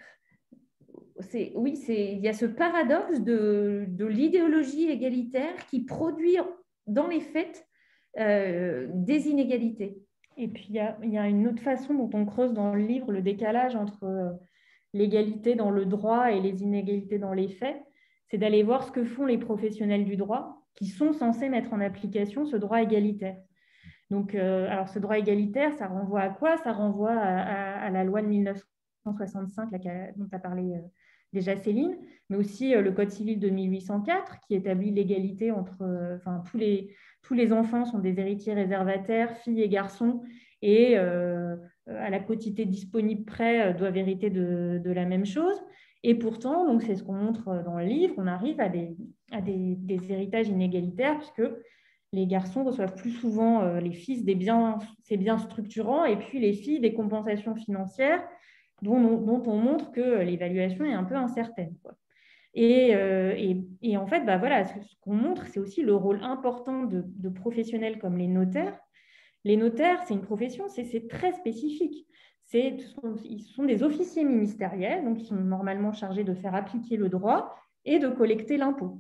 oui, il y a ce paradoxe de, de l'idéologie égalitaire qui produit dans les faits euh, des inégalités. Et puis, il y, a, il y a une autre façon dont on creuse dans le livre le décalage entre euh, l'égalité dans le droit et les inégalités dans les faits, c'est d'aller voir ce que font les professionnels du droit qui sont censés mettre en application ce droit égalitaire. Donc, euh, alors ce droit égalitaire, ça renvoie à quoi? Ça renvoie à, à, à la loi de mille neuf cent soixante-cinq là, dont tu as parlé euh, déjà Céline, mais aussi euh, le Code civil de mille huit cent quatre qui établit l'égalité entre, euh, enfin, tous les, tous les enfants sont des héritiers réservataires, filles et garçons, et euh, à la quotité disponible près doivent hériter de, de la même chose. Et pourtant, donc c'est ce qu'on montre dans le livre, on arrive à des, à des, des héritages inégalitaires puisque les garçons reçoivent plus souvent euh, les fils des biens, ces biens structurants et puis les filles des compensations financières dont on, dont on montre que l'évaluation est un peu incertaine, quoi. Et, euh, et, et en fait, bah voilà, ce, ce qu'on montre, c'est aussi le rôle important de, de professionnels comme les notaires. Les notaires, c'est une profession, c'est très spécifique. Ils sont des officiers ministériels, donc ils sont normalement chargés de faire appliquer le droit et de collecter l'impôt.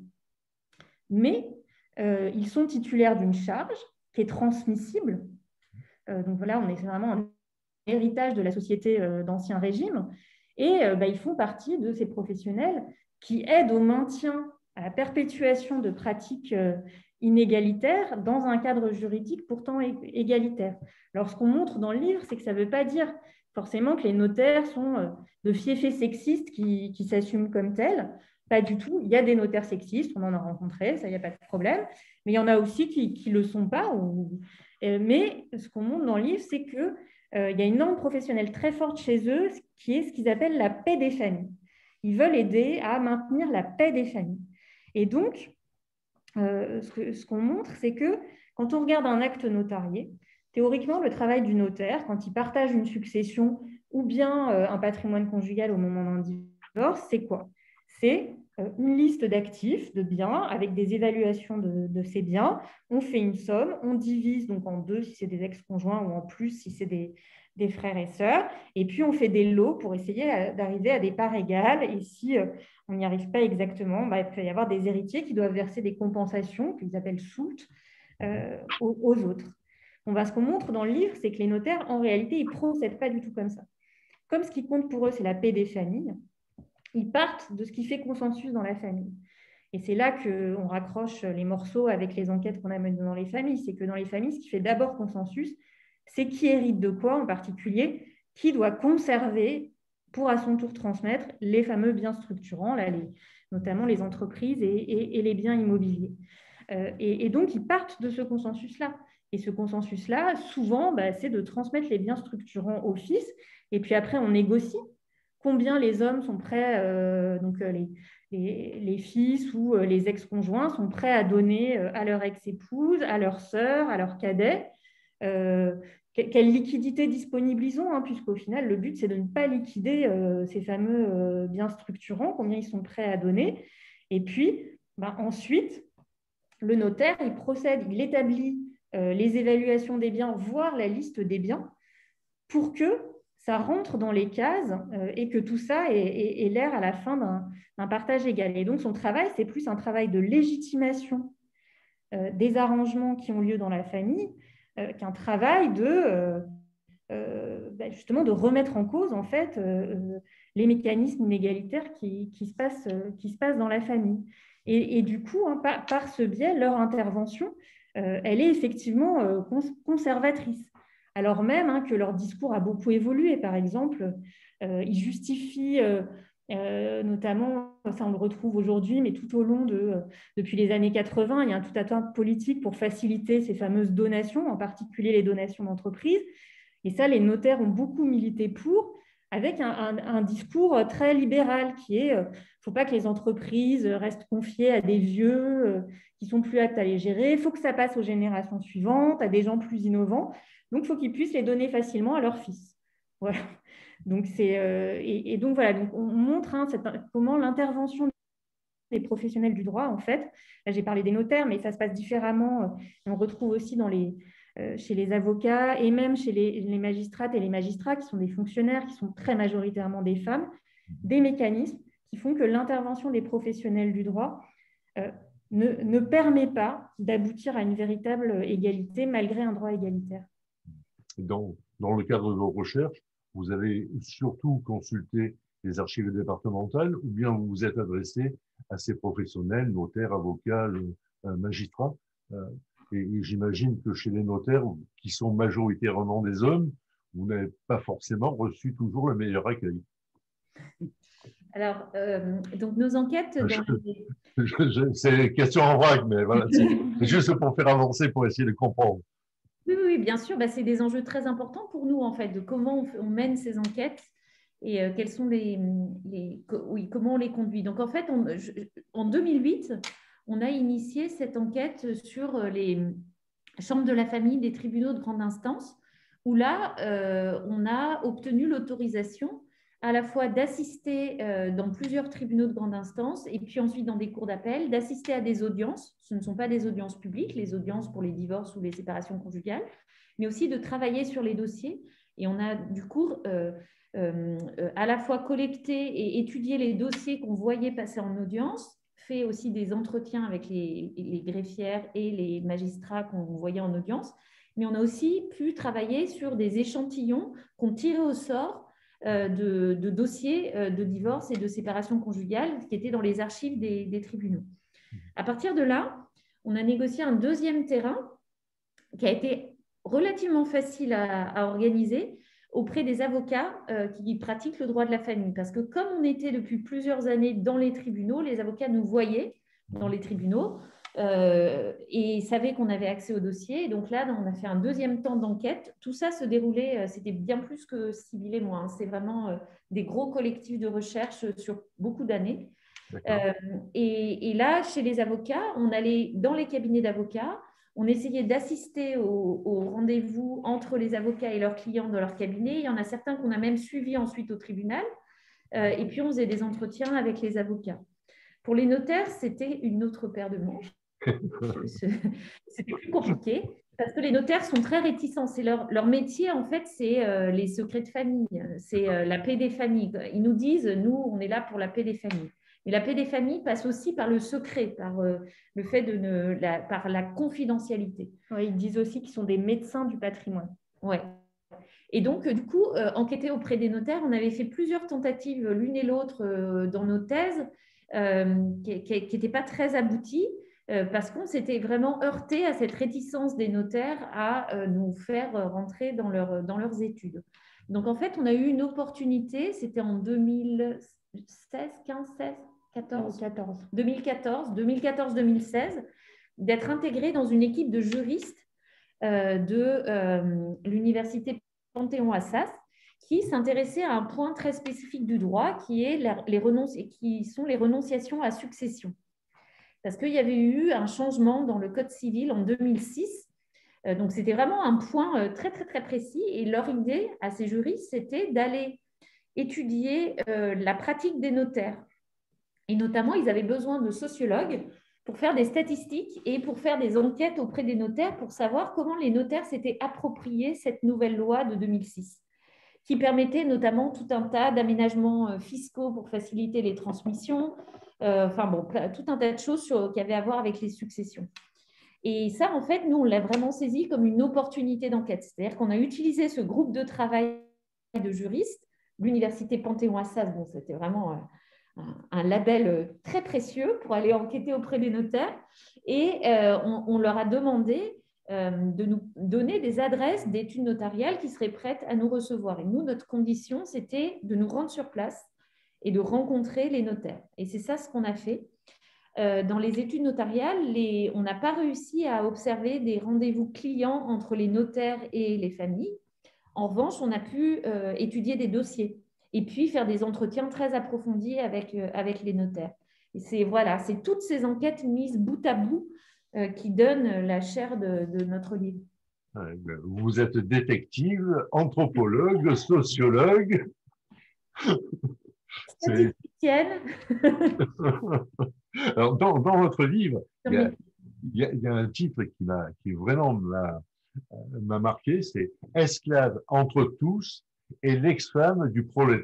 Mais euh, ils sont titulaires d'une charge qui est transmissible. Euh, donc voilà, on est vraiment un héritage de la société euh, d'Ancien Régime. Et euh, bah, ils font partie de ces professionnels qui aident au maintien, à la perpétuation de pratiques euh, inégalitaires dans un cadre juridique pourtant égalitaire. Alors, ce qu'on montre dans le livre, c'est que ça ne veut pas dire forcément que les notaires sont euh, de fiefés sexistes qui, qui s'assument comme tels. Pas du tout. Il y a des notaires sexistes, on en a rencontré, ça, il n'y a pas de problème. Mais il y en a aussi qui ne le sont pas. Ou... Mais ce qu'on montre dans le livre, c'est qu'il euh, y a une norme professionnelle très forte chez eux, qui est ce qu'ils appellent la paix des familles. Ils veulent aider à maintenir la paix des familles. Et donc, euh, ce, ce qu'on montre, c'est que quand on regarde un acte notarié, théoriquement, le travail du notaire, quand il partage une succession ou bien euh, un patrimoine conjugal au moment d'un divorce, c'est quoi? C'est euh, une liste d'actifs, de biens, avec des évaluations de, de ces biens. On fait une somme, on divise donc en deux si c'est des ex-conjoints ou en plus si c'est des, des frères et sœurs. Et puis, on fait des lots pour essayer d'arriver à des parts égales. Et si euh, on n'y arrive pas exactement, bah, il peut y avoir des héritiers qui doivent verser des compensations, qu'ils appellent soult, euh, aux, aux autres. On va, ce qu'on montre dans le livre, c'est que les notaires, en réalité, ils ne procèdent pas du tout comme ça. Comme ce qui compte pour eux, c'est la paix des familles, ils partent de ce qui fait consensus dans la famille. Et c'est là qu'on raccroche les morceaux avec les enquêtes qu'on a menées dans les familles. C'est que dans les familles, ce qui fait d'abord consensus, c'est qui hérite de quoi en particulier, qui doit conserver pour à son tour transmettre les fameux biens structurants, là, les, notamment les entreprises et, et, et les biens immobiliers. Euh, et, et donc, ils partent de ce consensus-là. Et ce consensus-là, souvent, bah, c'est de transmettre les biens structurants au fils. Et puis après, on négocie combien les hommes sont prêts, euh, donc euh, les, les, les fils ou euh, les ex-conjoints sont prêts à donner euh, à leur ex-épouse, à leur sœur, à leur cadet. Euh, quelle liquidité disponible ils ont, hein, puisqu'au final, le but, c'est de ne pas liquider euh, ces fameux euh, biens structurants, combien ils sont prêts à donner. Et puis, ben, ensuite, le notaire, il procède, il établit euh, les évaluations des biens, voire la liste des biens, pour que ça rentre dans les cases euh, et que tout ça est, est, est l'air à la fin d'un partage égal. Et donc, son travail, c'est plus un travail de légitimation euh, des arrangements qui ont lieu dans la famille euh, qu'un travail de, euh, euh, bah, justement, de remettre en cause, en fait, euh, les mécanismes inégalitaires qui, qui, se passent, euh, qui se passent dans la famille. Et, et du coup, hein, par, par ce biais, leur intervention, euh, elle est effectivement euh, conservatrice. Alors même hein, que leur discours a beaucoup évolué. Par exemple, euh, ils justifient, euh, euh, notamment, ça on le retrouve aujourd'hui, mais tout au long de, euh, depuis les années quatre-vingts, il y a un tout un tas de politiques pour faciliter ces fameuses donations, en particulier les donations d'entreprise. Et ça, les notaires ont beaucoup milité pour, avec un, un, un discours très libéral qui est, il euh, ne faut pas que les entreprises restent confiées à des vieux euh, qui sont plus aptes à les gérer, il faut que ça passe aux générations suivantes, à des gens plus innovants. Donc, il faut qu'ils puissent les donner facilement à leurs fils. Voilà. Donc, c'est, euh, et, et donc, voilà. Donc, on montre hein, cette, comment l'intervention des professionnels du droit, en fait, là, j'ai parlé des notaires, mais ça se passe différemment. On retrouve aussi dans les, euh, chez les avocats et même chez les, les magistrates et les magistrats qui sont des fonctionnaires, qui sont très majoritairement des femmes, des mécanismes qui font que l'intervention des professionnels du droit euh, ne, ne permet pas d'aboutir à une véritable égalité malgré un droit égalitaire. Dans, dans le cadre de vos recherches, vous avez surtout consulté les archives départementales ou bien vous vous êtes adressé à ces professionnels, notaires, avocats, euh, magistrats euh, et, et j'imagine que chez les notaires, qui sont majoritairement des hommes, vous n'avez pas forcément reçu toujours le meilleur accueil. Alors, euh, donc nos enquêtes... Dans les... C'est question en vrac, mais voilà, c'est juste pour faire avancer, pour essayer de comprendre. Oui, oui, bien sûr, bah, c'est des enjeux très importants pour nous, en fait, de comment on, on mène ces enquêtes et euh, quels sont les, les, oui, comment on les conduit. Donc, en fait, on, je, en deux mille huit, on a initié cette enquête sur les chambres de la famille des tribunaux de grande instance, où là, euh, on a obtenu l'autorisation à la fois d'assister euh, dans plusieurs tribunaux de grande instance et puis ensuite dans des cours d'appel, d'assister à des audiences. Ce ne sont pas des audiences publiques, les audiences pour les divorces ou les séparations conjugales, mais aussi de travailler sur les dossiers. Et on a du coup euh, euh, à la fois collecté et étudié les dossiers qu'on voyait passer en audience, fait aussi des entretiens avec les, les greffières et les magistrats qu'on voyait en audience, mais on a aussi pu travailler sur des échantillons qu'on tirait au sort euh, de, de dossiers euh, de divorce et de séparation conjugale qui étaient dans les archives des, des tribunaux. À partir de là, on a négocié un deuxième terrain qui a été relativement facile à, à organiser auprès des avocats euh, qui pratiquent le droit de la famille. Parce que comme on était depuis plusieurs années dans les tribunaux, les avocats nous voyaient dans les tribunaux euh, et savaient qu'on avait accès au dossier. Et donc là, on a fait un deuxième temps d'enquête. Tout ça se déroulait, euh, c'était bien plus que Sybille et moi. Hein. C'est vraiment euh, des gros collectifs de recherche sur beaucoup d'années. Euh, et, et là, chez les avocats, on allait dans les cabinets d'avocats, on essayait d'assister au, au rendez-vous entre les avocats et leurs clients dans leur cabinet. Il y en a certains qu'on a même suivis ensuite au tribunal. Euh, et puis, on faisait des entretiens avec les avocats. Pour les notaires, c'était une autre paire de manches. C'était plus compliqué parce que les notaires sont très réticents. C'est leur, leur métier, en fait, c'est euh, les secrets de famille. C'est euh, la paix des familles. Ils nous disent, nous, on est là pour la paix des familles. Mais la paix des familles passe aussi par le secret, par euh, le fait de ne, la, par la confidentialité. Ouais, ils disent aussi qu'ils sont des médecins du patrimoine. Ouais. Et donc, du coup, euh, enquêter auprès des notaires, on avait fait plusieurs tentatives l'une et l'autre euh, dans nos thèses euh, qui n'étaient pas très abouties euh, parce qu'on s'était vraiment heurté à cette réticence des notaires à euh, nous faire rentrer dans, leur, dans leurs études. Donc, en fait, on a eu une opportunité, c'était en deux mille seize, quinze, seize, quatorze, quatorze. deux mille quatorze, deux mille quatorze deux mille seize, d'être intégré dans une équipe de juristes euh, de euh, l'université Panthéon-Assas qui s'intéressait à un point très spécifique du droit qui, est la, les renonci- et qui sont les renonciations à succession. Parce qu'il y avait eu un changement dans le Code civil en deux mille six. Euh, donc, c'était vraiment un point euh, très, très, très précis. Et leur idée à ces juristes, c'était d'aller étudier euh, la pratique des notaires. Et notamment, ils avaient besoin de sociologues pour faire des statistiques et pour faire des enquêtes auprès des notaires pour savoir comment les notaires s'étaient appropriés cette nouvelle loi de deux mille six. qui permettait notamment tout un tas d'aménagements fiscaux pour faciliter les transmissions, euh, enfin bon, tout un tas de choses sur, qui avaient à voir avec les successions. Et ça, en fait, nous, on l'a vraiment saisi comme une opportunité d'enquête. C'est-à-dire qu'on a utilisé ce groupe de travail de juristes, l'Université Panthéon-Assas, bon, c'était vraiment un, un label très précieux pour aller enquêter auprès des notaires. Et euh, on, on leur a demandé euh, de nous donner des adresses d'études notariales qui seraient prêtes à nous recevoir. Et nous, notre condition, c'était de nous rendre sur place et de rencontrer les notaires. Et c'est ça ce qu'on a fait. Euh, dans les études notariales, les, on n'a pas réussi à observer des rendez-vous clients entre les notaires et les familles. En revanche, on a pu euh, étudier des dossiers et puis faire des entretiens très approfondis avec, euh, avec les notaires. Et c'est voilà, c'est toutes ces enquêtes mises bout à bout euh, qui donnent la chair de, de notre livre. Vous êtes détective, anthropologue, sociologue. Statisticienne. Alors, dans, dans votre livre, il y, a, il, y a, il y a un titre qui, m'a, qui vraiment m'a, m'a marqué, c'est « Esclave entre tous et l'ex-femme du prolétaire ».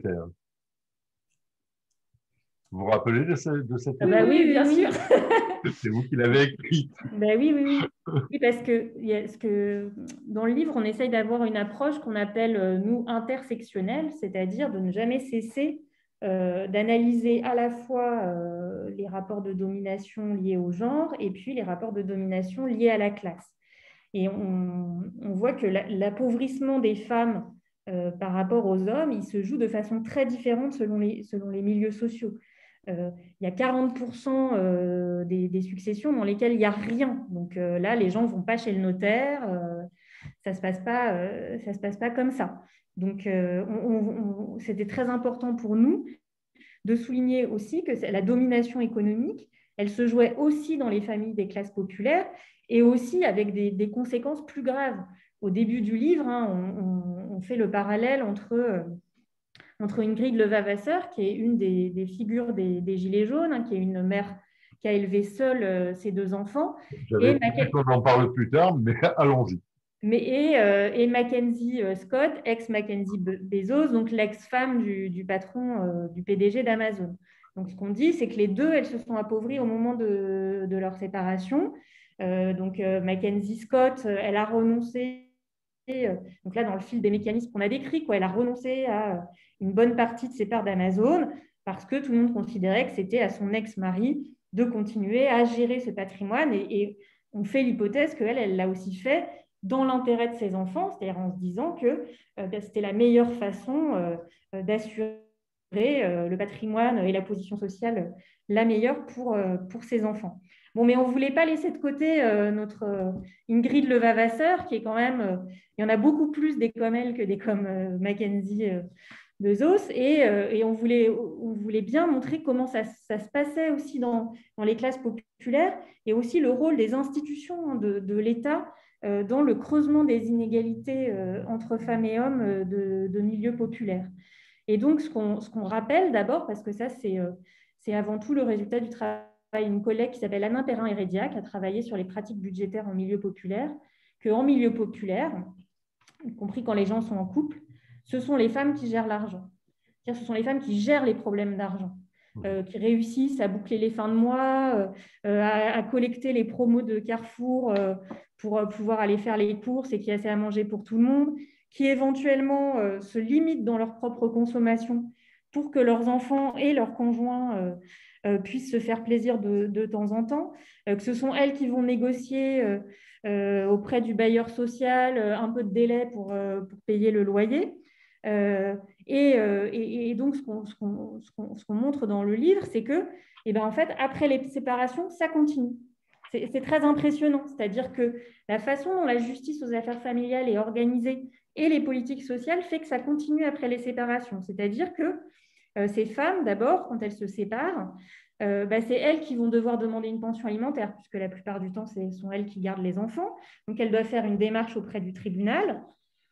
Vous vous rappelez de, ce, de cette ah bah oui, bien sûr. C'est vous qui l'avez écrite. Ben oui, oui, oui. Oui, parce que, il y a ce que dans le livre, on essaye d'avoir une approche qu'on appelle, nous, intersectionnelle, c'est-à-dire de ne jamais cesser euh, d'analyser à la fois euh, les rapports de domination liés au genre et puis les rapports de domination liés à la classe. Et on, on voit que la, l'appauvrissement des femmes euh, par rapport aux hommes, il se joue de façon très différente selon les, selon les milieux sociaux. Euh, il y a quarante pour cent euh, des, des successions dans lesquelles il n'y a rien. Donc euh, là, les gens ne vont pas chez le notaire, euh, ça ne se passe pas, euh, ça se passe pas comme ça. Donc euh, on, on, c'était très important pour nous de souligner aussi que la domination économique, elle se jouait aussi dans les familles des classes populaires et aussi avec des, des conséquences plus graves. Au début du livre, hein, on, on, on fait le parallèle entre... Euh, entre Ingrid Levavasseur, qui est une des, des figures des, des Gilets jaunes, hein, qui est une mère qui a élevé seule euh, ses deux enfants. J'avais prévu qu'on en parle plus tard, mais allons-y. Mais, et, euh, et Mackenzie Scott, ex-Mackenzie Bezos, donc l'ex-femme du, du patron, euh, du P D G d'Amazon. Donc, ce qu'on dit, c'est que les deux, elles se sont appauvries au moment de, de leur séparation. Euh, donc, euh, Mackenzie Scott, elle a renoncé. Donc là, dans le fil des mécanismes qu'on a décrits, quoi, elle a renoncé à une bonne partie de ses parts d'Amazon parce que tout le monde considérait que c'était à son ex-mari de continuer à gérer ce patrimoine. Et, et on fait l'hypothèse qu'elle, elle l'a aussi fait dans l'intérêt de ses enfants, c'est-à-dire en se disant que euh, c'était la meilleure façon euh, d'assurer euh, le patrimoine et la position sociale la meilleure pour, euh, pour ses enfants. Bon, mais on ne voulait pas laisser de côté euh, notre euh, Ingrid Levavasseur, qui est quand même... Euh, il y en a beaucoup plus des comme elle que des comme euh, Mackenzie euh, Bezos. Et, euh, et on, voulait, on voulait bien montrer comment ça, ça se passait aussi dans, dans les classes populaires et aussi le rôle des institutions, hein, de, de l'État euh, dans le creusement des inégalités euh, entre femmes et hommes euh, de, de milieux populaires. Et donc, ce qu'on, ce qu'on rappelle d'abord, parce que ça, c'est, euh, c'est avant tout le résultat du travail, une collègue qui s'appelle Anna Perrin-Heredia, qui a travaillé sur les pratiques budgétaires en milieu populaire, qu'en milieu populaire, y compris quand les gens sont en couple, ce sont les femmes qui gèrent l'argent. C'est-à-dire, ce sont les femmes qui gèrent les problèmes d'argent, euh, qui réussissent à boucler les fins de mois, euh, à, à collecter les promos de Carrefour euh, pour euh, pouvoir aller faire les courses et qui a assez à manger pour tout le monde, qui éventuellement euh, se limitent dans leur propre consommation pour que leurs enfants et leurs conjoints euh, euh, puissent se faire plaisir de, de temps en temps, euh, que ce sont elles qui vont négocier euh, euh, auprès du bailleur social euh, un peu de délai pour, euh, pour payer le loyer. Euh, et, euh, et, et donc, ce qu'on, ce, qu'on, ce, qu'on, ce qu'on montre dans le livre, c'est que, eh ben, en fait, après les séparations, ça continue. C'est, c'est très impressionnant. C'est-à-dire que la façon dont la justice aux affaires familiales est organisée et les politiques sociales fait que ça continue après les séparations. C'est-à-dire que euh, ces femmes, d'abord, quand elles se séparent, euh, bah, c'est elles qui vont devoir demander une pension alimentaire, puisque la plupart du temps, ce sont elles qui gardent les enfants. Donc, elles doivent faire une démarche auprès du tribunal.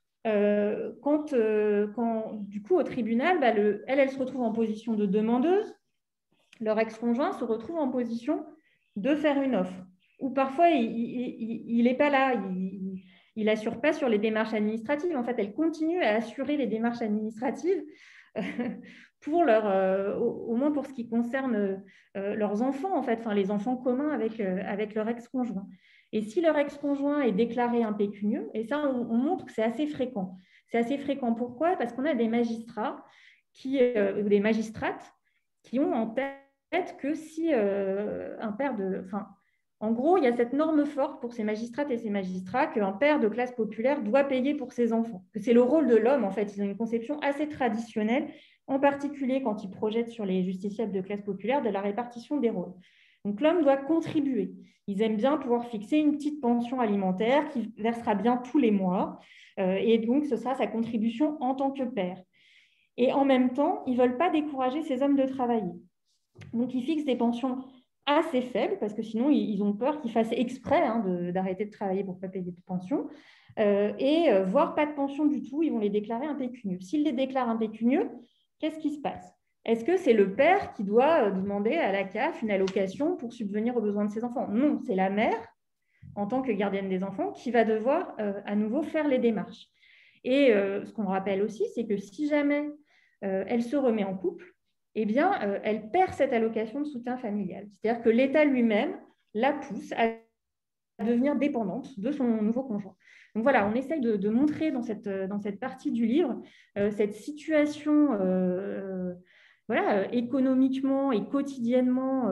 Euh, quand, euh, quand, du coup, au tribunal, bah, le, elles, elles se retrouvent en position de demandeuse. Leur ex-conjoint se retrouve en position de faire une offre. Ou parfois, il n'est pas là. Il, il n'assure pas sur les démarches administratives. En fait, elle continue à assurer les démarches administratives euh, pour leur, euh, au, au moins pour ce qui concerne euh, leurs enfants, en fait, enfin, les enfants communs avec, euh, avec leur ex-conjoint. Et si leur ex-conjoint est déclaré impécunieux, et ça, on, on montre que c'est assez fréquent. C'est assez fréquent. Pourquoi? Parce qu'on a des magistrats qui, euh, ou des magistrates qui ont en tête que si euh, un père de... Enfin, en gros, il y a cette norme forte pour ces magistrates et ces magistrats qu'un père de classe populaire doit payer pour ses enfants. C'est le rôle de l'homme, en fait. Ils ont une conception assez traditionnelle, en particulier quand ils projettent sur les justiciables de classe populaire, de la répartition des rôles. Donc, l'homme doit contribuer. Ils aiment bien pouvoir fixer une petite pension alimentaire qu'il versera bien tous les mois. Euh, et donc, ce sera sa contribution en tant que père. Et en même temps, ils ne veulent pas décourager ces hommes de travailler. Donc, ils fixent des pensions assez faibles, parce que sinon, ils ont peur qu'ils fassent exprès hein, d'arrêter de, de travailler pour ne pas payer de pension, euh, et euh, voire pas de pension du tout, ils vont les déclarer impécunieux. S'ils les déclarent impécunieux, qu'est-ce qui se passe? Est-ce que c'est le père qui doit demander à la C A F une allocation pour subvenir aux besoins de ses enfants? Non, c'est la mère, en tant que gardienne des enfants, qui va devoir euh, à nouveau faire les démarches. Et euh, ce qu'on rappelle aussi, c'est que si jamais euh, elle se remet en couple, eh bien, euh, elle perd cette allocation de soutien familial. C'est-à-dire que l'État lui-même la pousse à devenir dépendante de son nouveau conjoint. Donc voilà, on essaye de, de montrer dans cette, dans cette partie du livre euh, cette situation euh, voilà, économiquement et quotidiennement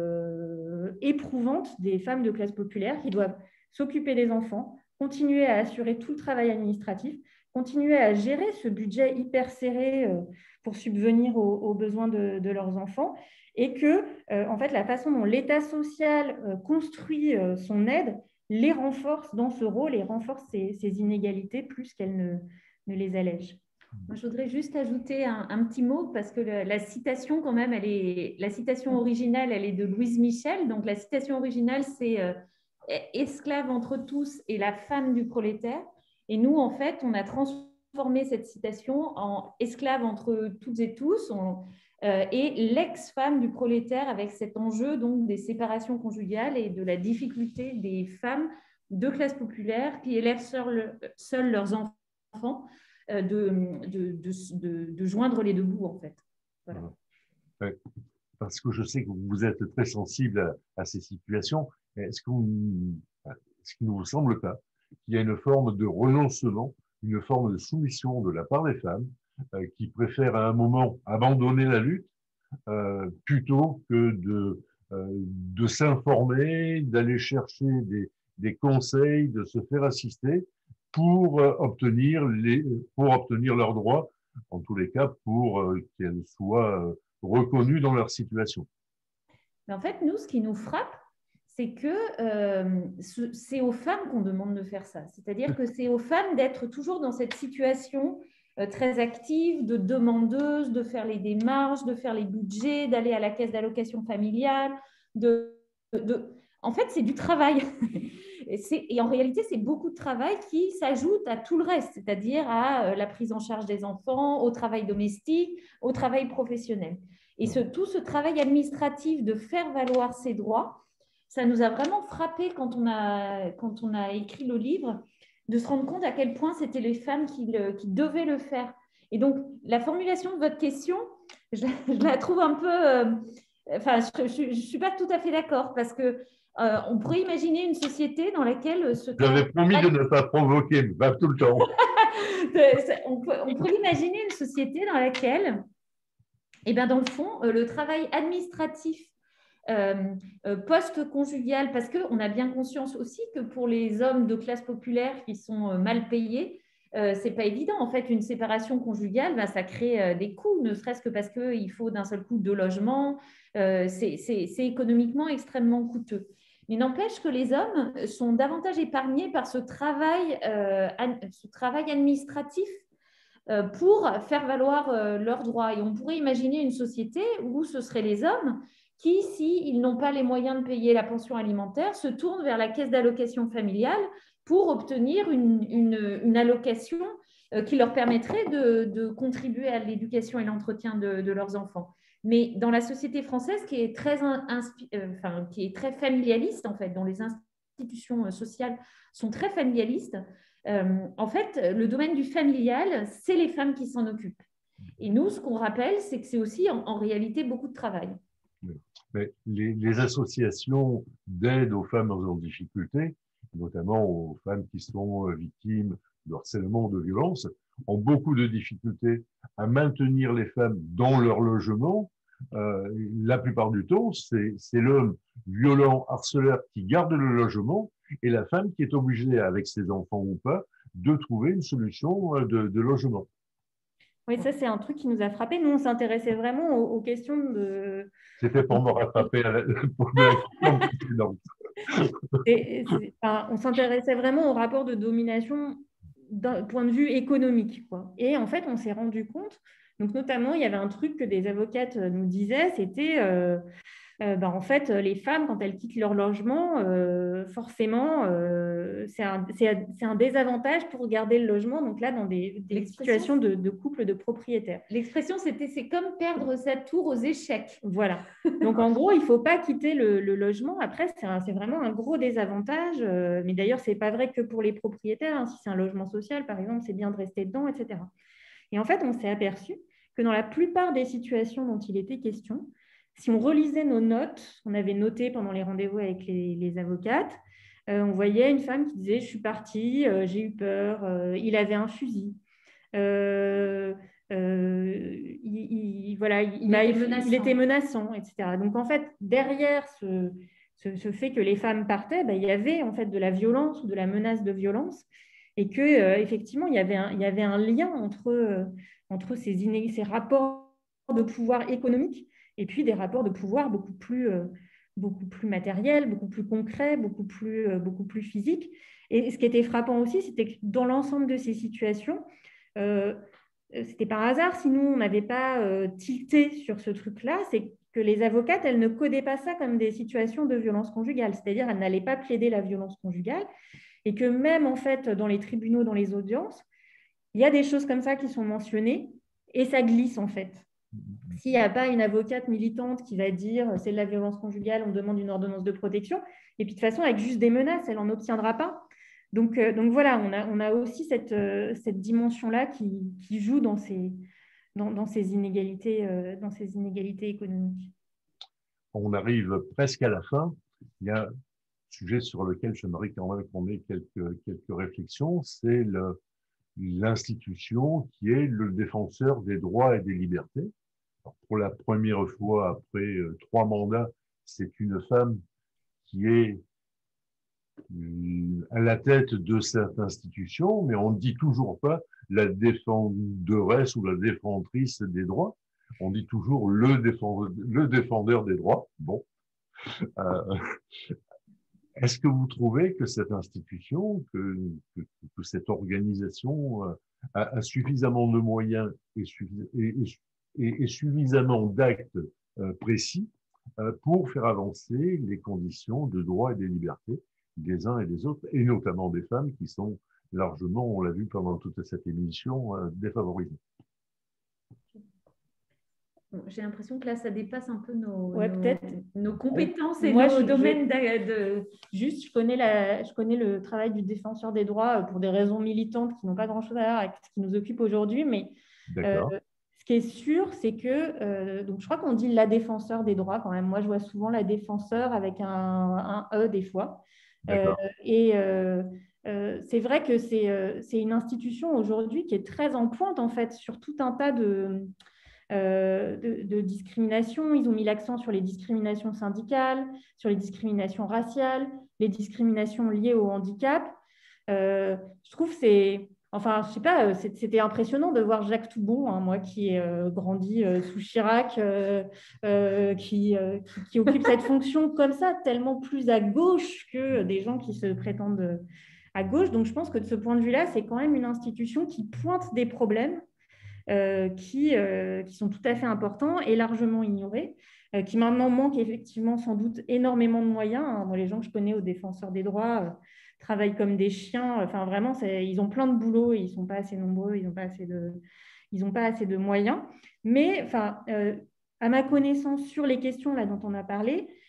euh, éprouvante des femmes de classe populaire qui doivent s'occuper des enfants, continuer à assurer tout le travail administratif, continuer à gérer ce budget hyper serré euh, pour subvenir aux, aux besoins de, de leurs enfants, et que euh, en fait, la façon dont l'État social euh, construit euh, son aide les renforce dans ce rôle et renforce ces, ces inégalités plus qu'elle ne, ne les allège. Moi, je voudrais juste ajouter un, un petit mot parce que le, la citation, quand même, elle est, la citation originale, elle est de Louise Michel. Donc, la citation originale, c'est euh, « Esclave entre tous et la femme du prolétaire ». Et nous, en fait, on a transformé cette citation en « Esclave entre toutes et tous on, euh, » et l'ex-femme du prolétaire avec cet enjeu donc, des séparations conjugales et de la difficulté des femmes de classe populaire qui élèvent seules, seules leurs enfants. De, de, de, de, de joindre les deux bouts, en fait. Voilà. Ouais. Parce que je sais que vous êtes très sensible à, à ces situations. Est-ce que vous, est-ce qu'il vous semble pas qu'il y a une forme de renoncement, une forme de soumission de la part des femmes euh, qui préfèrent à un moment abandonner la lutte euh, plutôt que de, euh, de s'informer, d'aller chercher des, des conseils, de se faire assister pour obtenir les, pour obtenir leurs droits, en tous les cas, pour euh, qu'elles soient reconnues dans leur situation. Mais en fait, nous, ce qui nous frappe, c'est que euh, c'est aux femmes qu'on demande de faire ça. C'est-à-dire que c'est aux femmes d'être toujours dans cette situation euh, très active, de demandeuse, de faire les démarches, de faire les budgets, d'aller à la caisse d'allocation familiale. De, de... En fait, c'est du travail. Et en réalité, c'est beaucoup de travail qui s'ajoute à tout le reste, c'est-à-dire à la prise en charge des enfants, au travail domestique, au travail professionnel. Et ce, tout ce travail administratif de faire valoir ses droits, ça nous a vraiment frappé quand on a, quand on a écrit le livre, de se rendre compte à quel point c'était les femmes qui, le, qui devaient le faire. Et donc, la formulation de votre question, je, je la trouve un peu… Euh, enfin, je ne suis pas tout à fait d'accord parce que Euh, on pourrait imaginer une société dans laquelle ce J'avais promis de ne pas provoquer, pas tout le temps. on, peut, on pourrait imaginer une société dans laquelle, eh bien, dans le fond, le travail administratif euh, post-conjugal, parce qu'on a bien conscience aussi que pour les hommes de classe populaire qui sont mal payés, euh, c'est pas évident. En fait, une séparation conjugale, ben, ça crée euh, des coûts, ne serait-ce que parce qu'il faut d'un seul coup deux logements. Euh, c'est économiquement extrêmement coûteux. Mais n'empêche que les hommes sont davantage épargnés par ce travail, euh, ce travail administratif euh, pour faire valoir euh, leurs droits. Et on pourrait imaginer une société où ce seraient les hommes qui, s'ils n'ont pas les moyens de payer la pension alimentaire, se tournent vers la caisse d'allocation familiale pour obtenir une, une, une allocation euh, qui leur permettrait de, de contribuer à l'éducation et l'entretien de, de leurs enfants. Mais dans la société française qui est très, inspi... euh, enfin, qui est très familialiste, en fait, dont les institutions sociales sont très familialistes. Euh, en fait, le domaine du familial, c'est les femmes qui s'en occupent. Et nous, ce qu'on rappelle, c'est que c'est aussi en, en réalité beaucoup de travail. Mais les, les associations d'aide aux femmes en difficulté, notamment aux femmes qui sont victimes de harcèlement, de violence, ont beaucoup de difficultés à maintenir les femmes dans leur logement. Euh, la plupart du temps, c'est l'homme violent, harceleur qui garde le logement et la femme qui est obligée, avec ses enfants ou pas, de trouver une solution de, de logement. Oui, ça, c'est un truc qui nous a frappé. Nous, on s'intéressait vraiment aux, aux questions de... C'était pour me rattraper à la, pour la question précédente. Et, et enfin, on s'intéressait vraiment au rapport de domination d'un point de vue économique, quoi. Et en fait, on s'est rendu compte, donc notamment, il y avait un truc que des avocates nous disaient, c'était... Euh, Euh, ben, en fait, les femmes, quand elles quittent leur logement, euh, forcément, euh, c'est un, un désavantage pour garder le logement. Donc là, dans des, des situations de, de couple de propriétaires. L'expression, c'était c'est comme perdre sa tour aux échecs. Voilà. Donc en gros, il ne faut pas quitter le, le logement. Après, c'est vraiment un gros désavantage. Euh, mais d'ailleurs, ce n'est pas vrai que pour les propriétaires. Hein. Si c'est un logement social, par exemple, c'est bien de rester dedans, et cetera. Et en fait, on s'est aperçu que dans la plupart des situations dont il était question, si on relisait nos notes, on avait noté pendant les rendez-vous avec les, les avocates, euh, on voyait une femme qui disait « je suis partie, euh, j'ai eu peur, euh, il avait un fusil, euh, euh, il, il, voilà, il, il, était il était menaçant, et cetera » Donc en fait, derrière ce, ce, ce fait que les femmes partaient, bah, il y avait en fait de la violence ou de la menace de violence et qu'effectivement, euh, il, y avait un, il y avait un lien entre, euh, entre ces, ces rapports de pouvoir économique et puis des rapports de pouvoir beaucoup plus, euh, beaucoup plus matériels, beaucoup plus concrets, beaucoup plus, euh, beaucoup plus physiques. Et ce qui était frappant aussi, c'était que dans l'ensemble de ces situations, euh, c'était par hasard, si nous, on n'avait pas euh, tilté sur ce truc-là, c'est que les avocates, elles ne codaient pas ça comme des situations de violence conjugale, c'est-à-dire elles n'allaient pas plaider la violence conjugale, et que même, en fait, dans les tribunaux, dans les audiences, il y a des choses comme ça qui sont mentionnées, et ça glisse, en fait. S'il n'y a pas une avocate militante qui va dire c'est de la violence conjugale, on demande une ordonnance de protection, et puis de toute façon, avec juste des menaces, elle n'en obtiendra pas. Donc, euh, donc voilà, on a, on a aussi cette, euh, cette dimension-là qui, qui joue dans ces, dans, dans ces inégalités, euh, dans ces inégalités économiques. On arrive presque à la fin. Il y a un sujet sur lequel j'aimerais quand même qu'on ait quelques, quelques réflexions, c'est l'institution qui est le défenseur des droits et des libertés. Alors, pour la première fois, après euh, trois mandats, c'est une femme qui est euh, à la tête de cette institution, mais on ne dit toujours pas la défenderesse ou la défendrice des droits. On dit toujours le défendeur, le défendeur des droits. Bon. Euh, Est-ce que vous trouvez que cette institution, que, que, que cette organisation a, a suffisamment de moyens et, et, et, et suffisamment d'actes euh, précis euh, pour faire avancer les conditions de droits et des libertés des uns et des autres, et notamment des femmes qui sont largement, on l'a vu pendant toute cette émission, euh, défavorisées? Bon, j'ai l'impression que là, ça dépasse un peu nos, ouais, nos, peut-être. nos compétences et Moi, nos je, domaines je, de... Juste, je connais, la, je connais le travail du défenseur des droits pour des raisons militantes qui n'ont pas grand-chose à voir avec ce qui nous occupe aujourd'hui, mais euh, ce qui est sûr, c'est que, euh, donc je crois qu'on dit la défenseur des droits quand même. Moi, je vois souvent la défenseur avec un, un E des fois. Euh, et euh, euh, c'est vrai que c'est euh, une institution aujourd'hui qui est très en pointe, en fait, sur tout un tas de... Euh, de, de discrimination. Ils ont mis l'accent sur les discriminations syndicales, sur les discriminations raciales, les discriminations liées au handicap. Euh, je trouve que c'est... Enfin, je sais pas, c'était impressionnant de voir Jacques Toubon, hein, moi qui ai euh, grandi euh, sous Chirac, euh, euh, qui, euh, qui, qui occupe cette fonction comme ça, tellement plus à gauche que des gens qui se prétendent à gauche. Donc, je pense que de ce point de vue-là, c'est quand même une institution qui pointe des problèmes Euh, qui, euh, qui sont tout à fait importants et largement ignorés, euh, qui maintenant manquent effectivement sans doute énormément de moyens. Hein. Moi, les gens que je connais aux défenseurs des droits euh, travaillent comme des chiens. Enfin, vraiment, ils ont plein de boulot et ils ne sont pas assez nombreux, ils n'ont pas assez de, ils n'ont pas assez de moyens. Mais enfin, euh, à ma connaissance, sur les questions là, dont on a parlé,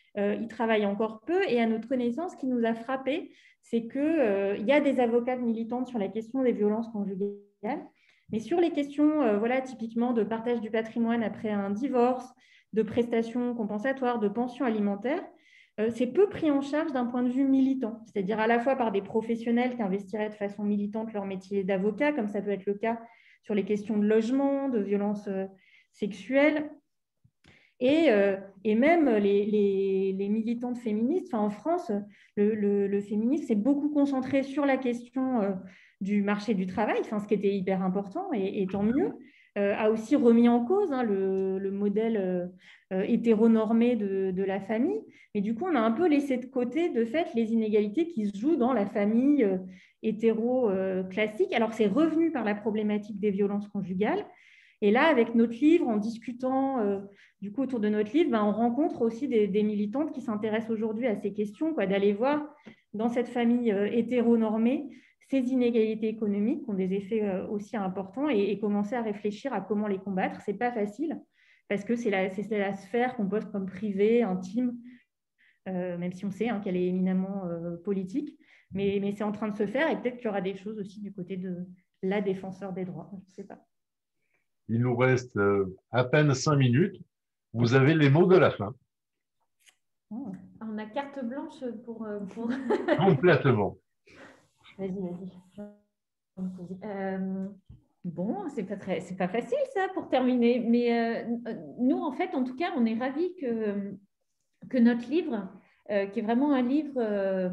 euh, ils travaillent encore peu. Et à notre connaissance, ce qui nous a frappé, c'est qu'il euh, y a des avocates militantes sur la question des violences conjugales, mais sur les questions, euh, voilà, typiquement de partage du patrimoine après un divorce, de prestations compensatoires, de pensions alimentaires, euh, c'est peu pris en charge d'un point de vue militant, c'est-à-dire à la fois par des professionnels qui investiraient de façon militante leur métier d'avocat, comme ça peut être le cas sur les questions de logement, de violences euh, sexuelles, et, euh, et même les, les, les militantes féministes. Enfin, en France, le, le, le féminisme s'est beaucoup concentré sur la question euh, du marché du travail, enfin, ce qui était hyper important, et, et tant mieux, euh, a aussi remis en cause hein, le, le modèle euh, hétéronormé de, de la famille. Mais du coup, on a un peu laissé de côté, de fait, les inégalités qui se jouent dans la famille euh, hétéro euh, classique. Alors, c'est revenu par la problématique des violences conjugales. Et là, avec notre livre, en discutant euh, du coup autour de notre livre, ben, on rencontre aussi des, des militantes qui s'intéressent aujourd'hui à ces questions, quoi, d'aller voir dans cette famille euh, hétéronormée ces inégalités économiques qui ont des effets euh, aussi importants et, et commencer à réfléchir à comment les combattre. Ce n'est pas facile parce que c'est la, c'est la sphère qu'on pose comme privée, intime, euh, même si on sait hein, qu'elle est éminemment euh, politique, mais, mais c'est en train de se faire et peut-être qu'il y aura des choses aussi du côté de la défenseur des droits, je ne sais pas. Il nous reste euh, à peine cinq minutes. Vous avez les mots de la fin. Oh. On a carte blanche pour... pour... Complètement. Vas-y, vas-y. Euh, bon, c'est pas très, c'est pas facile ça pour terminer. Mais euh, nous, en fait, en tout cas, on est ravis que, que notre livre, euh, qui est vraiment un livre... Euh,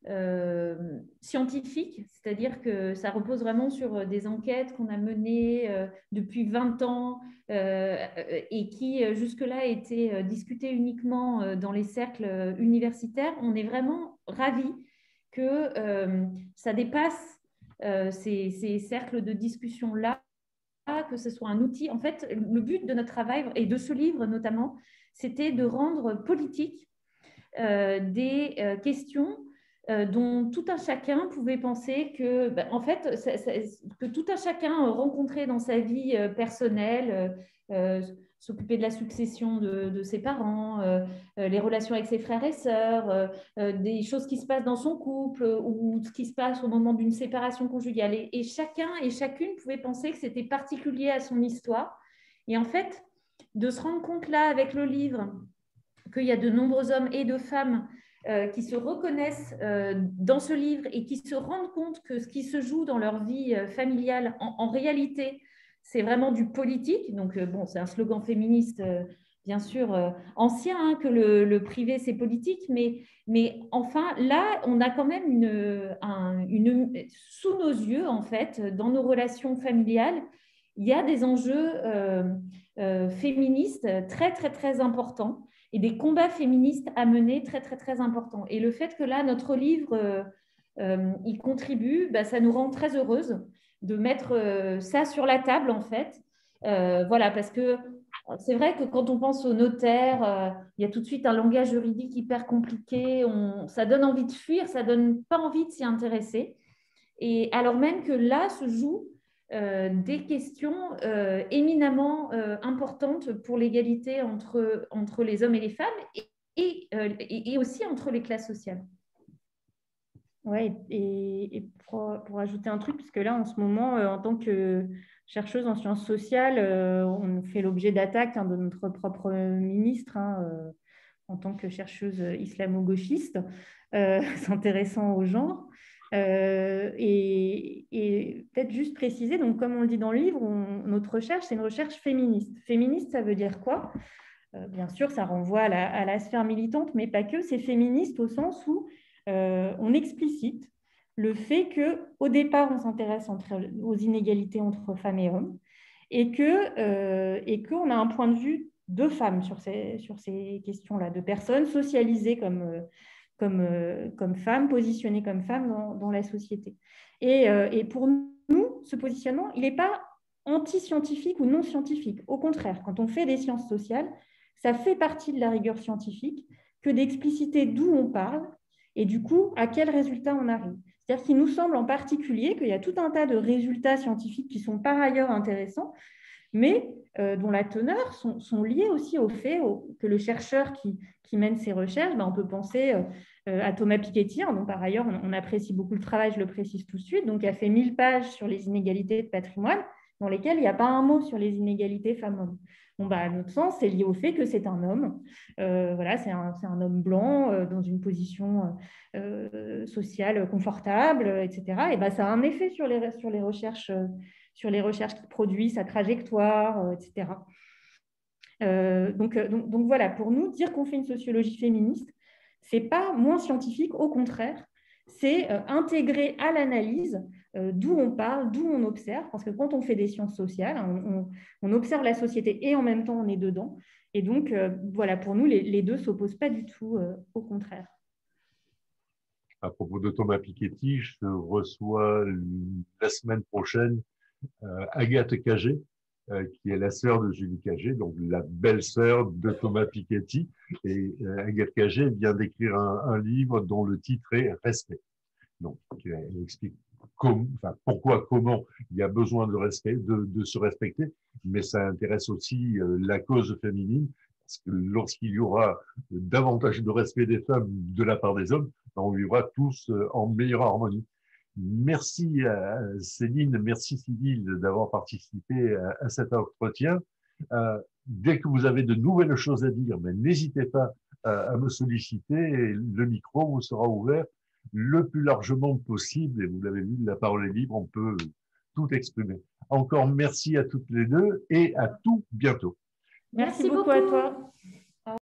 Euh, scientifique, c'est-à-dire que ça repose vraiment sur des enquêtes qu'on a menées euh, depuis vingt ans euh, et qui jusque-là étaient discutées uniquement euh, dans les cercles universitaires. On est vraiment ravis que euh, ça dépasse euh, ces, ces cercles de discussion-là, que ce soit un outil. En fait, le but de notre travail et de ce livre notamment, c'était de rendre politique euh, des euh, questions Euh, dont tout un chacun pouvait penser que, ben, en fait, ça, ça, que tout un chacun rencontrait dans sa vie euh, personnelle, euh, euh, s'occuper de la succession de, de ses parents, euh, euh, les relations avec ses frères et sœurs, euh, euh, des choses qui se passent dans son couple ou ce qui se passe au moment d'une séparation conjugale. Et, et chacun et chacune pouvait penser que c'était particulier à son histoire. Et en fait, de se rendre compte là avec le livre qu'il y a de nombreux hommes et de femmes euh, qui se reconnaissent euh, dans ce livre et qui se rendent compte que ce qui se joue dans leur vie euh, familiale, en, en réalité, c'est vraiment du politique. Donc, euh, bon, c'est un slogan féministe, euh, bien sûr, euh, ancien, hein, que le, le privé, c'est politique. Mais, mais enfin, là, on a quand même une, un, une, sous nos yeux, en fait, dans nos relations familiales, il y a des enjeux euh, euh, féministes très, très, très importants et des combats féministes à mener très, très, très importants. Et le fait que là, notre livre euh, euh, y contribue, bah, ça nous rend très heureuses de mettre euh, ça sur la table, en fait. Euh, voilà, parce que c'est vrai que quand on pense aux notaires, euh, il y a tout de suite un langage juridique hyper compliqué, on, ça donne envie de fuir, ça donne pas envie de s'y intéresser. Et alors même que là se jouent euh, des questions euh, éminemment euh, importantes pour l'égalité entre, entre les hommes et les femmes et, et, euh, et, et aussi entre les classes sociales. Oui, et, et pour, pour ajouter un truc, parce que là, en ce moment, euh, en tant que chercheuse en sciences sociales, euh, on fait l'objet d'attaques hein, de notre propre ministre hein, euh, en tant que chercheuse islamo-gauchiste, euh, s'intéressant au genre. Euh, et, et peut-être juste préciser, donc comme on le dit dans le livre, on, notre recherche, c'est une recherche féministe. Féministe, ça veut dire quoi? euh, Bien sûr, ça renvoie à la, à la sphère militante, mais pas que. C'est féministe au sens où euh, on explicite le fait qu'au départ, on s'intéresse aux inégalités entre femmes et hommes et que, euh, et qu'on a un point de vue de femmes sur ces, sur ces questions-là, de personnes socialisées comme... Euh, Comme, euh, comme femmes, positionnées comme femmes dans, dans la société. Et, euh, et pour nous, ce positionnement, il n'est pas anti-scientifique ou non scientifique. Au contraire, quand on fait des sciences sociales, ça fait partie de la rigueur scientifique que d'expliciter d'où on parle et du coup, à quel résultat on arrive. C'est-à-dire qu'il nous semble en particulier qu'il y a tout un tas de résultats scientifiques qui sont par ailleurs intéressants, mais euh, dont la teneur sont, sont liées aussi au fait au, que le chercheur qui, qui mène ses recherches, ben, on peut penser euh, à Thomas Piketty, hein, dont par ailleurs on, on apprécie beaucoup le travail, je le précise tout de suite, donc il a fait mille pages sur les inégalités de patrimoine, dans lesquelles il n'y a pas un mot sur les inégalités femmes-hommes. Bon, bah, à notre sens, c'est lié au fait que c'est un homme. Euh, voilà, c'est un, un homme blanc euh, dans une position euh, sociale confortable, et cetera. Et bah, ça a un effet sur les, sur les recherches, euh, sur les recherches qu'il produit, sa trajectoire, euh, et cetera. Euh, donc, donc, donc voilà, pour nous, dire qu'on fait une sociologie féministe, c'est pas moins scientifique, au contraire, c'est euh, intégrer à l'analyse euh, d'où on parle, d'où on observe, parce que quand on fait des sciences sociales, on, on, on observe la société et en même temps on est dedans. Et donc, euh, voilà, pour nous, les, les deux ne s'opposent pas du tout, euh, au contraire. À propos de Thomas Piketty, je reçois la semaine prochaine euh, Agathe Cagé, euh, qui est la sœur de Julie Cagé, donc la belle-sœur de Thomas Piketty. Et euh, Agathe Cagé vient d'écrire un, un livre dont le titre est Respect. Donc, elle explique comme, enfin, pourquoi, comment il y a besoin de, respect, de, de se respecter, mais ça intéresse aussi euh, la cause féminine, parce que lorsqu'il y aura davantage de respect des femmes de la part des hommes, on vivra tous euh, en meilleure harmonie. Merci à Céline, merci Sybille d'avoir participé à, à cet entretien. Euh, dès que vous avez de nouvelles choses à dire, mais n'hésitez pas à, à me solliciter, et le micro vous sera ouvert le plus largement possible, et vous l'avez vu, la parole est libre, on peut tout exprimer. Encore merci à toutes les deux et à tout bientôt. Merci, merci beaucoup, beaucoup à toi.